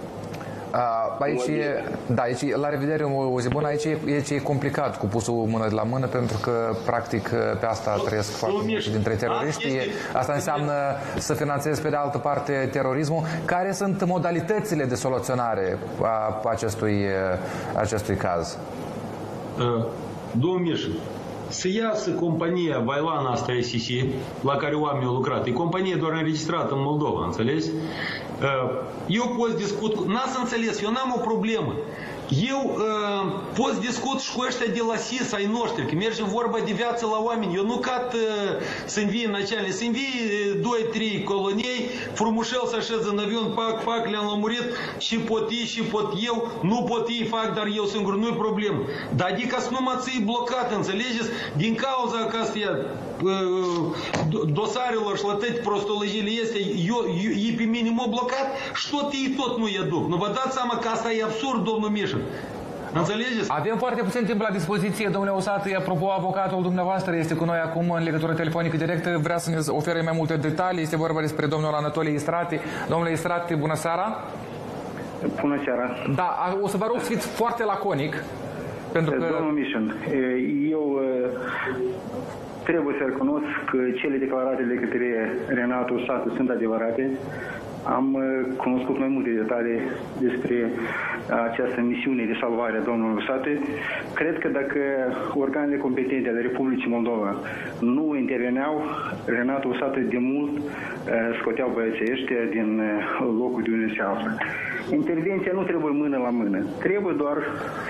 Aici, la revedere, o zi bună, aici e complicat cu pusul mână de la mână, pentru că, practic, pe asta trăiesc foarte mulți dintre teroriști. Asta înseamnă să finanțezi, pe de altă parte, terorismul. Care sunt modalitățile de soluționare a acestui caz? Domnul Mișin, să iasă compania Vailana asta SCC, la care oamenii au lucrat. E companie doar înregistrată în Moldova, înțelegi? Eu pot discut, n-ați înțeles, eu n-am o problemă. Eu pot discut și cu ăștia de la SIS ai noștri, că merge vorba de viață la oameni. Eu nu cat să învii начальник, să învii 2-3 colonii, frumușel să așez în avion, pac, le-am lămurit, și pot ei, și pot eu, nu pot ei, fac, dar eu singur, nu-i problemă. Dar adică să nu mă ții blocat, înțelegeți? Din cauza că astea dosarelor și la toate prostolăjile este, ei pe mine m-au blocat și tot nu i aduc. Nu vă dați seama că asta e absurd, domnul Mișin. Înțelegeți? Avem foarte puțin timp la dispoziție, domnule Usatăi. Apropo, avocatul dumneavoastră este cu noi acum în legătură telefonică directă. Vrea să ne ofere mai multe detalii. Este vorba despre domnul Anatolie Istrati. Domnule Istrati, bună seara! Bună seara! Da, o să vă rog să fiți foarte laconic. Pentru că... Domnul Mișin, eu trebuie să recunosc că cele declarate de către Renato Usatăi sunt adevărate. Am cunoscut mai multe detalii despre această misiune de salvare a domnului Usatăi. Cred că dacă organele competente ale Republicii Moldova nu interveneau, Renato Usatăi de mult scoteau băieții ăștia din locul de unde se află. Intervenția nu trebuie mână la mână. Trebuie doar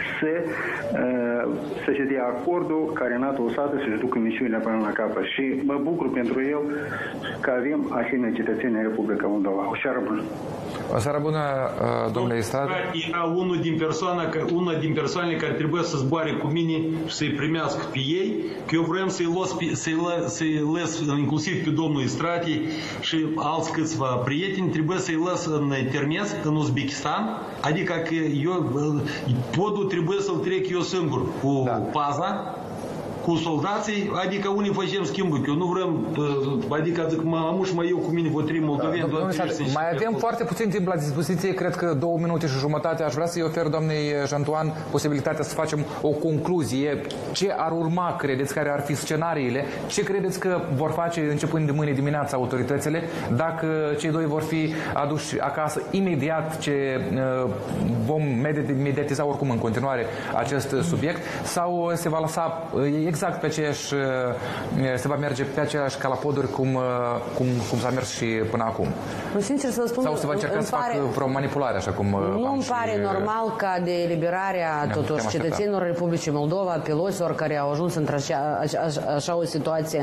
să se dea acordul ca Renato Usatăi să-și ducă misiunea până la capăt. Și mă bucur pentru el că avem asemenea cetățeni în Republica Moldova. O seară bună! O seară bună, domnule Istrati. Era una din persoanele care trebuie să zboare cu mine și să-i primească pe ei, că eu vreau să-i lăs inclusiv pe domnul Istrati și alți câțiva prieteni, trebuie să-i lăs în Termez, în Uzbekistan, adică că podul trebuie să-l trec eu singur cu paza, cu soldații, adică unii facem schimbul, că eu nu vrem, adică zic, am și mai eu cu mine vă trei moldoveni. Mai avem foarte puțin timp la dispoziție, cred că 2 minute și jumătate. Aș vrea să-i ofer doamnei Jantoan posibilitatea să facem o concluzie. Ce ar urma, credeți, care ar fi scenariile? Ce credeți că vor face începând de mâine dimineața autoritățile dacă cei doi vor fi aduși acasă imediat, ce vom mediatiza oricum în continuare acest subiect, sau se va lăsa exact pe aceeași, se va merge pe aceleași calapoduri cum s-a mers și până acum? Sincer să vă spun, sau se va încerca să facă vreo manipulare, așa cum nu îmi pare normal ca de eliberarea totuși cetățenilor Republicii Moldova, piloților care au ajuns într așa o situație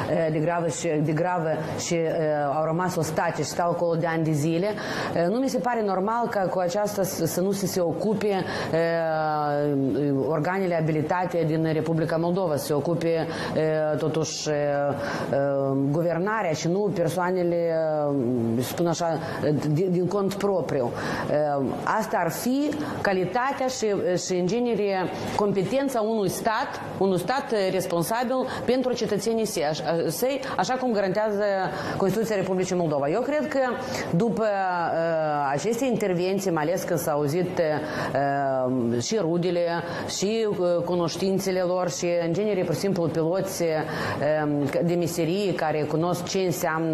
de gravă și au rămas ostatici și stau acolo de ani de zile. Nu mi se pare normal ca cu aceasta să nu se ocupe organele abilitate din Republica Moldova, să se ocupe totuși guvernarea și nu persoanele, spun așa, din cont propriu. Asta ar fi calitatea și în genere competența unui stat responsabil pentru cetățenii săi, așa cum garantează Constituția Republicii Moldova. Eu cred că după aceste intervenții, mai ales când s-au auzit și rudele, și cunoștințele lor, și în genere, pur și simplu, piloți de meserie care cunosc ce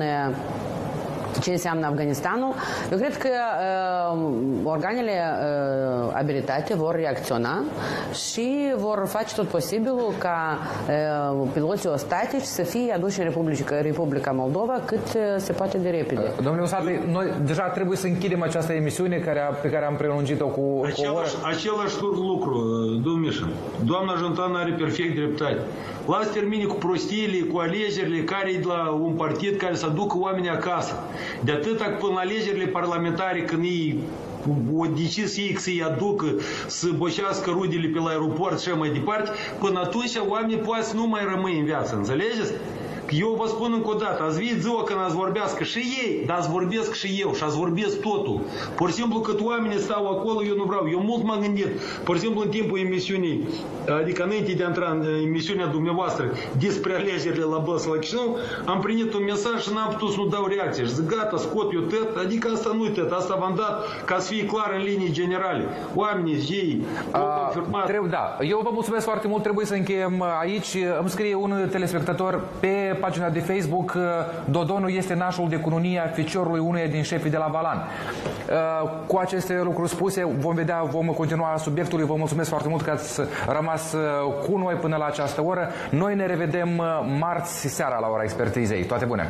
înseamnă Afganistanul, eu cred că organele abilitate vor reacționa și vor face tot posibilul ca piloții ostatici să fie aduși în Republica Moldova cât se poate de repede. Domnule Usatăi, noi deja trebuie să închidem această emisiune pe care am prelungit-o cu o oră. Același lucru, domnul Mișin. Doamna Jantoan are perfect dreptate. Las termine cu prostiile, cu alegerile care e de la un partid care să ducă oamenii acasă. De atâta până la alegerile parlamentare, când ei o decis ei să-i aducă, să boșească rudele pe la aeroport și mai departe, până atunci oamenii poate să nu mai rămâi în viață, înțelegeți? Eu vă spun încă o dată, ați venit ziua când ați vorbească și ei, dar ați vorbesc și eu și ați vorbesc totul. Pur și simplu cât oamenii stau acolo, eu nu vreau. Eu mult m-am gândit, pur și simplu în timpul emisiunii, adică înainte de a intra în emisiunea dumneavoastră despre alegerile la Bălți la Chișinău, am primit un mesaj și n-am putut să nu dau reacție. Și zic, gata, scot eu tăt, adică asta nu tăt, asta v-am dat ca să fie clar în linii generale. Oamenii, ei, au confirmat. Da, eu vă mulțumesc foarte mult, trebuie să încheiem aici. Îmi scrie un telespectator pe pagina de Facebook: Dodonul este nașul de cununie a ficiorului unuia din șefii de la Valan. Cu aceste lucruri spuse, vom continua subiectul. Vă mulțumesc foarte mult că ați rămas cu noi până la această oră. Noi ne revedem marți seara la ora expertizei. Toate bune!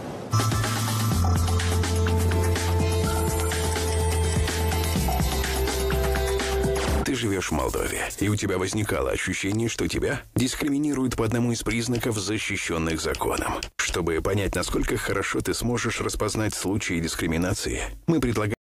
Ты живешь в Молдове, и у тебя возникало ощущение, что тебя дискриминируют по одному из признаков, защищенных законом. Чтобы понять, насколько хорошо ты сможешь распознать случаи дискриминации, мы предлагаем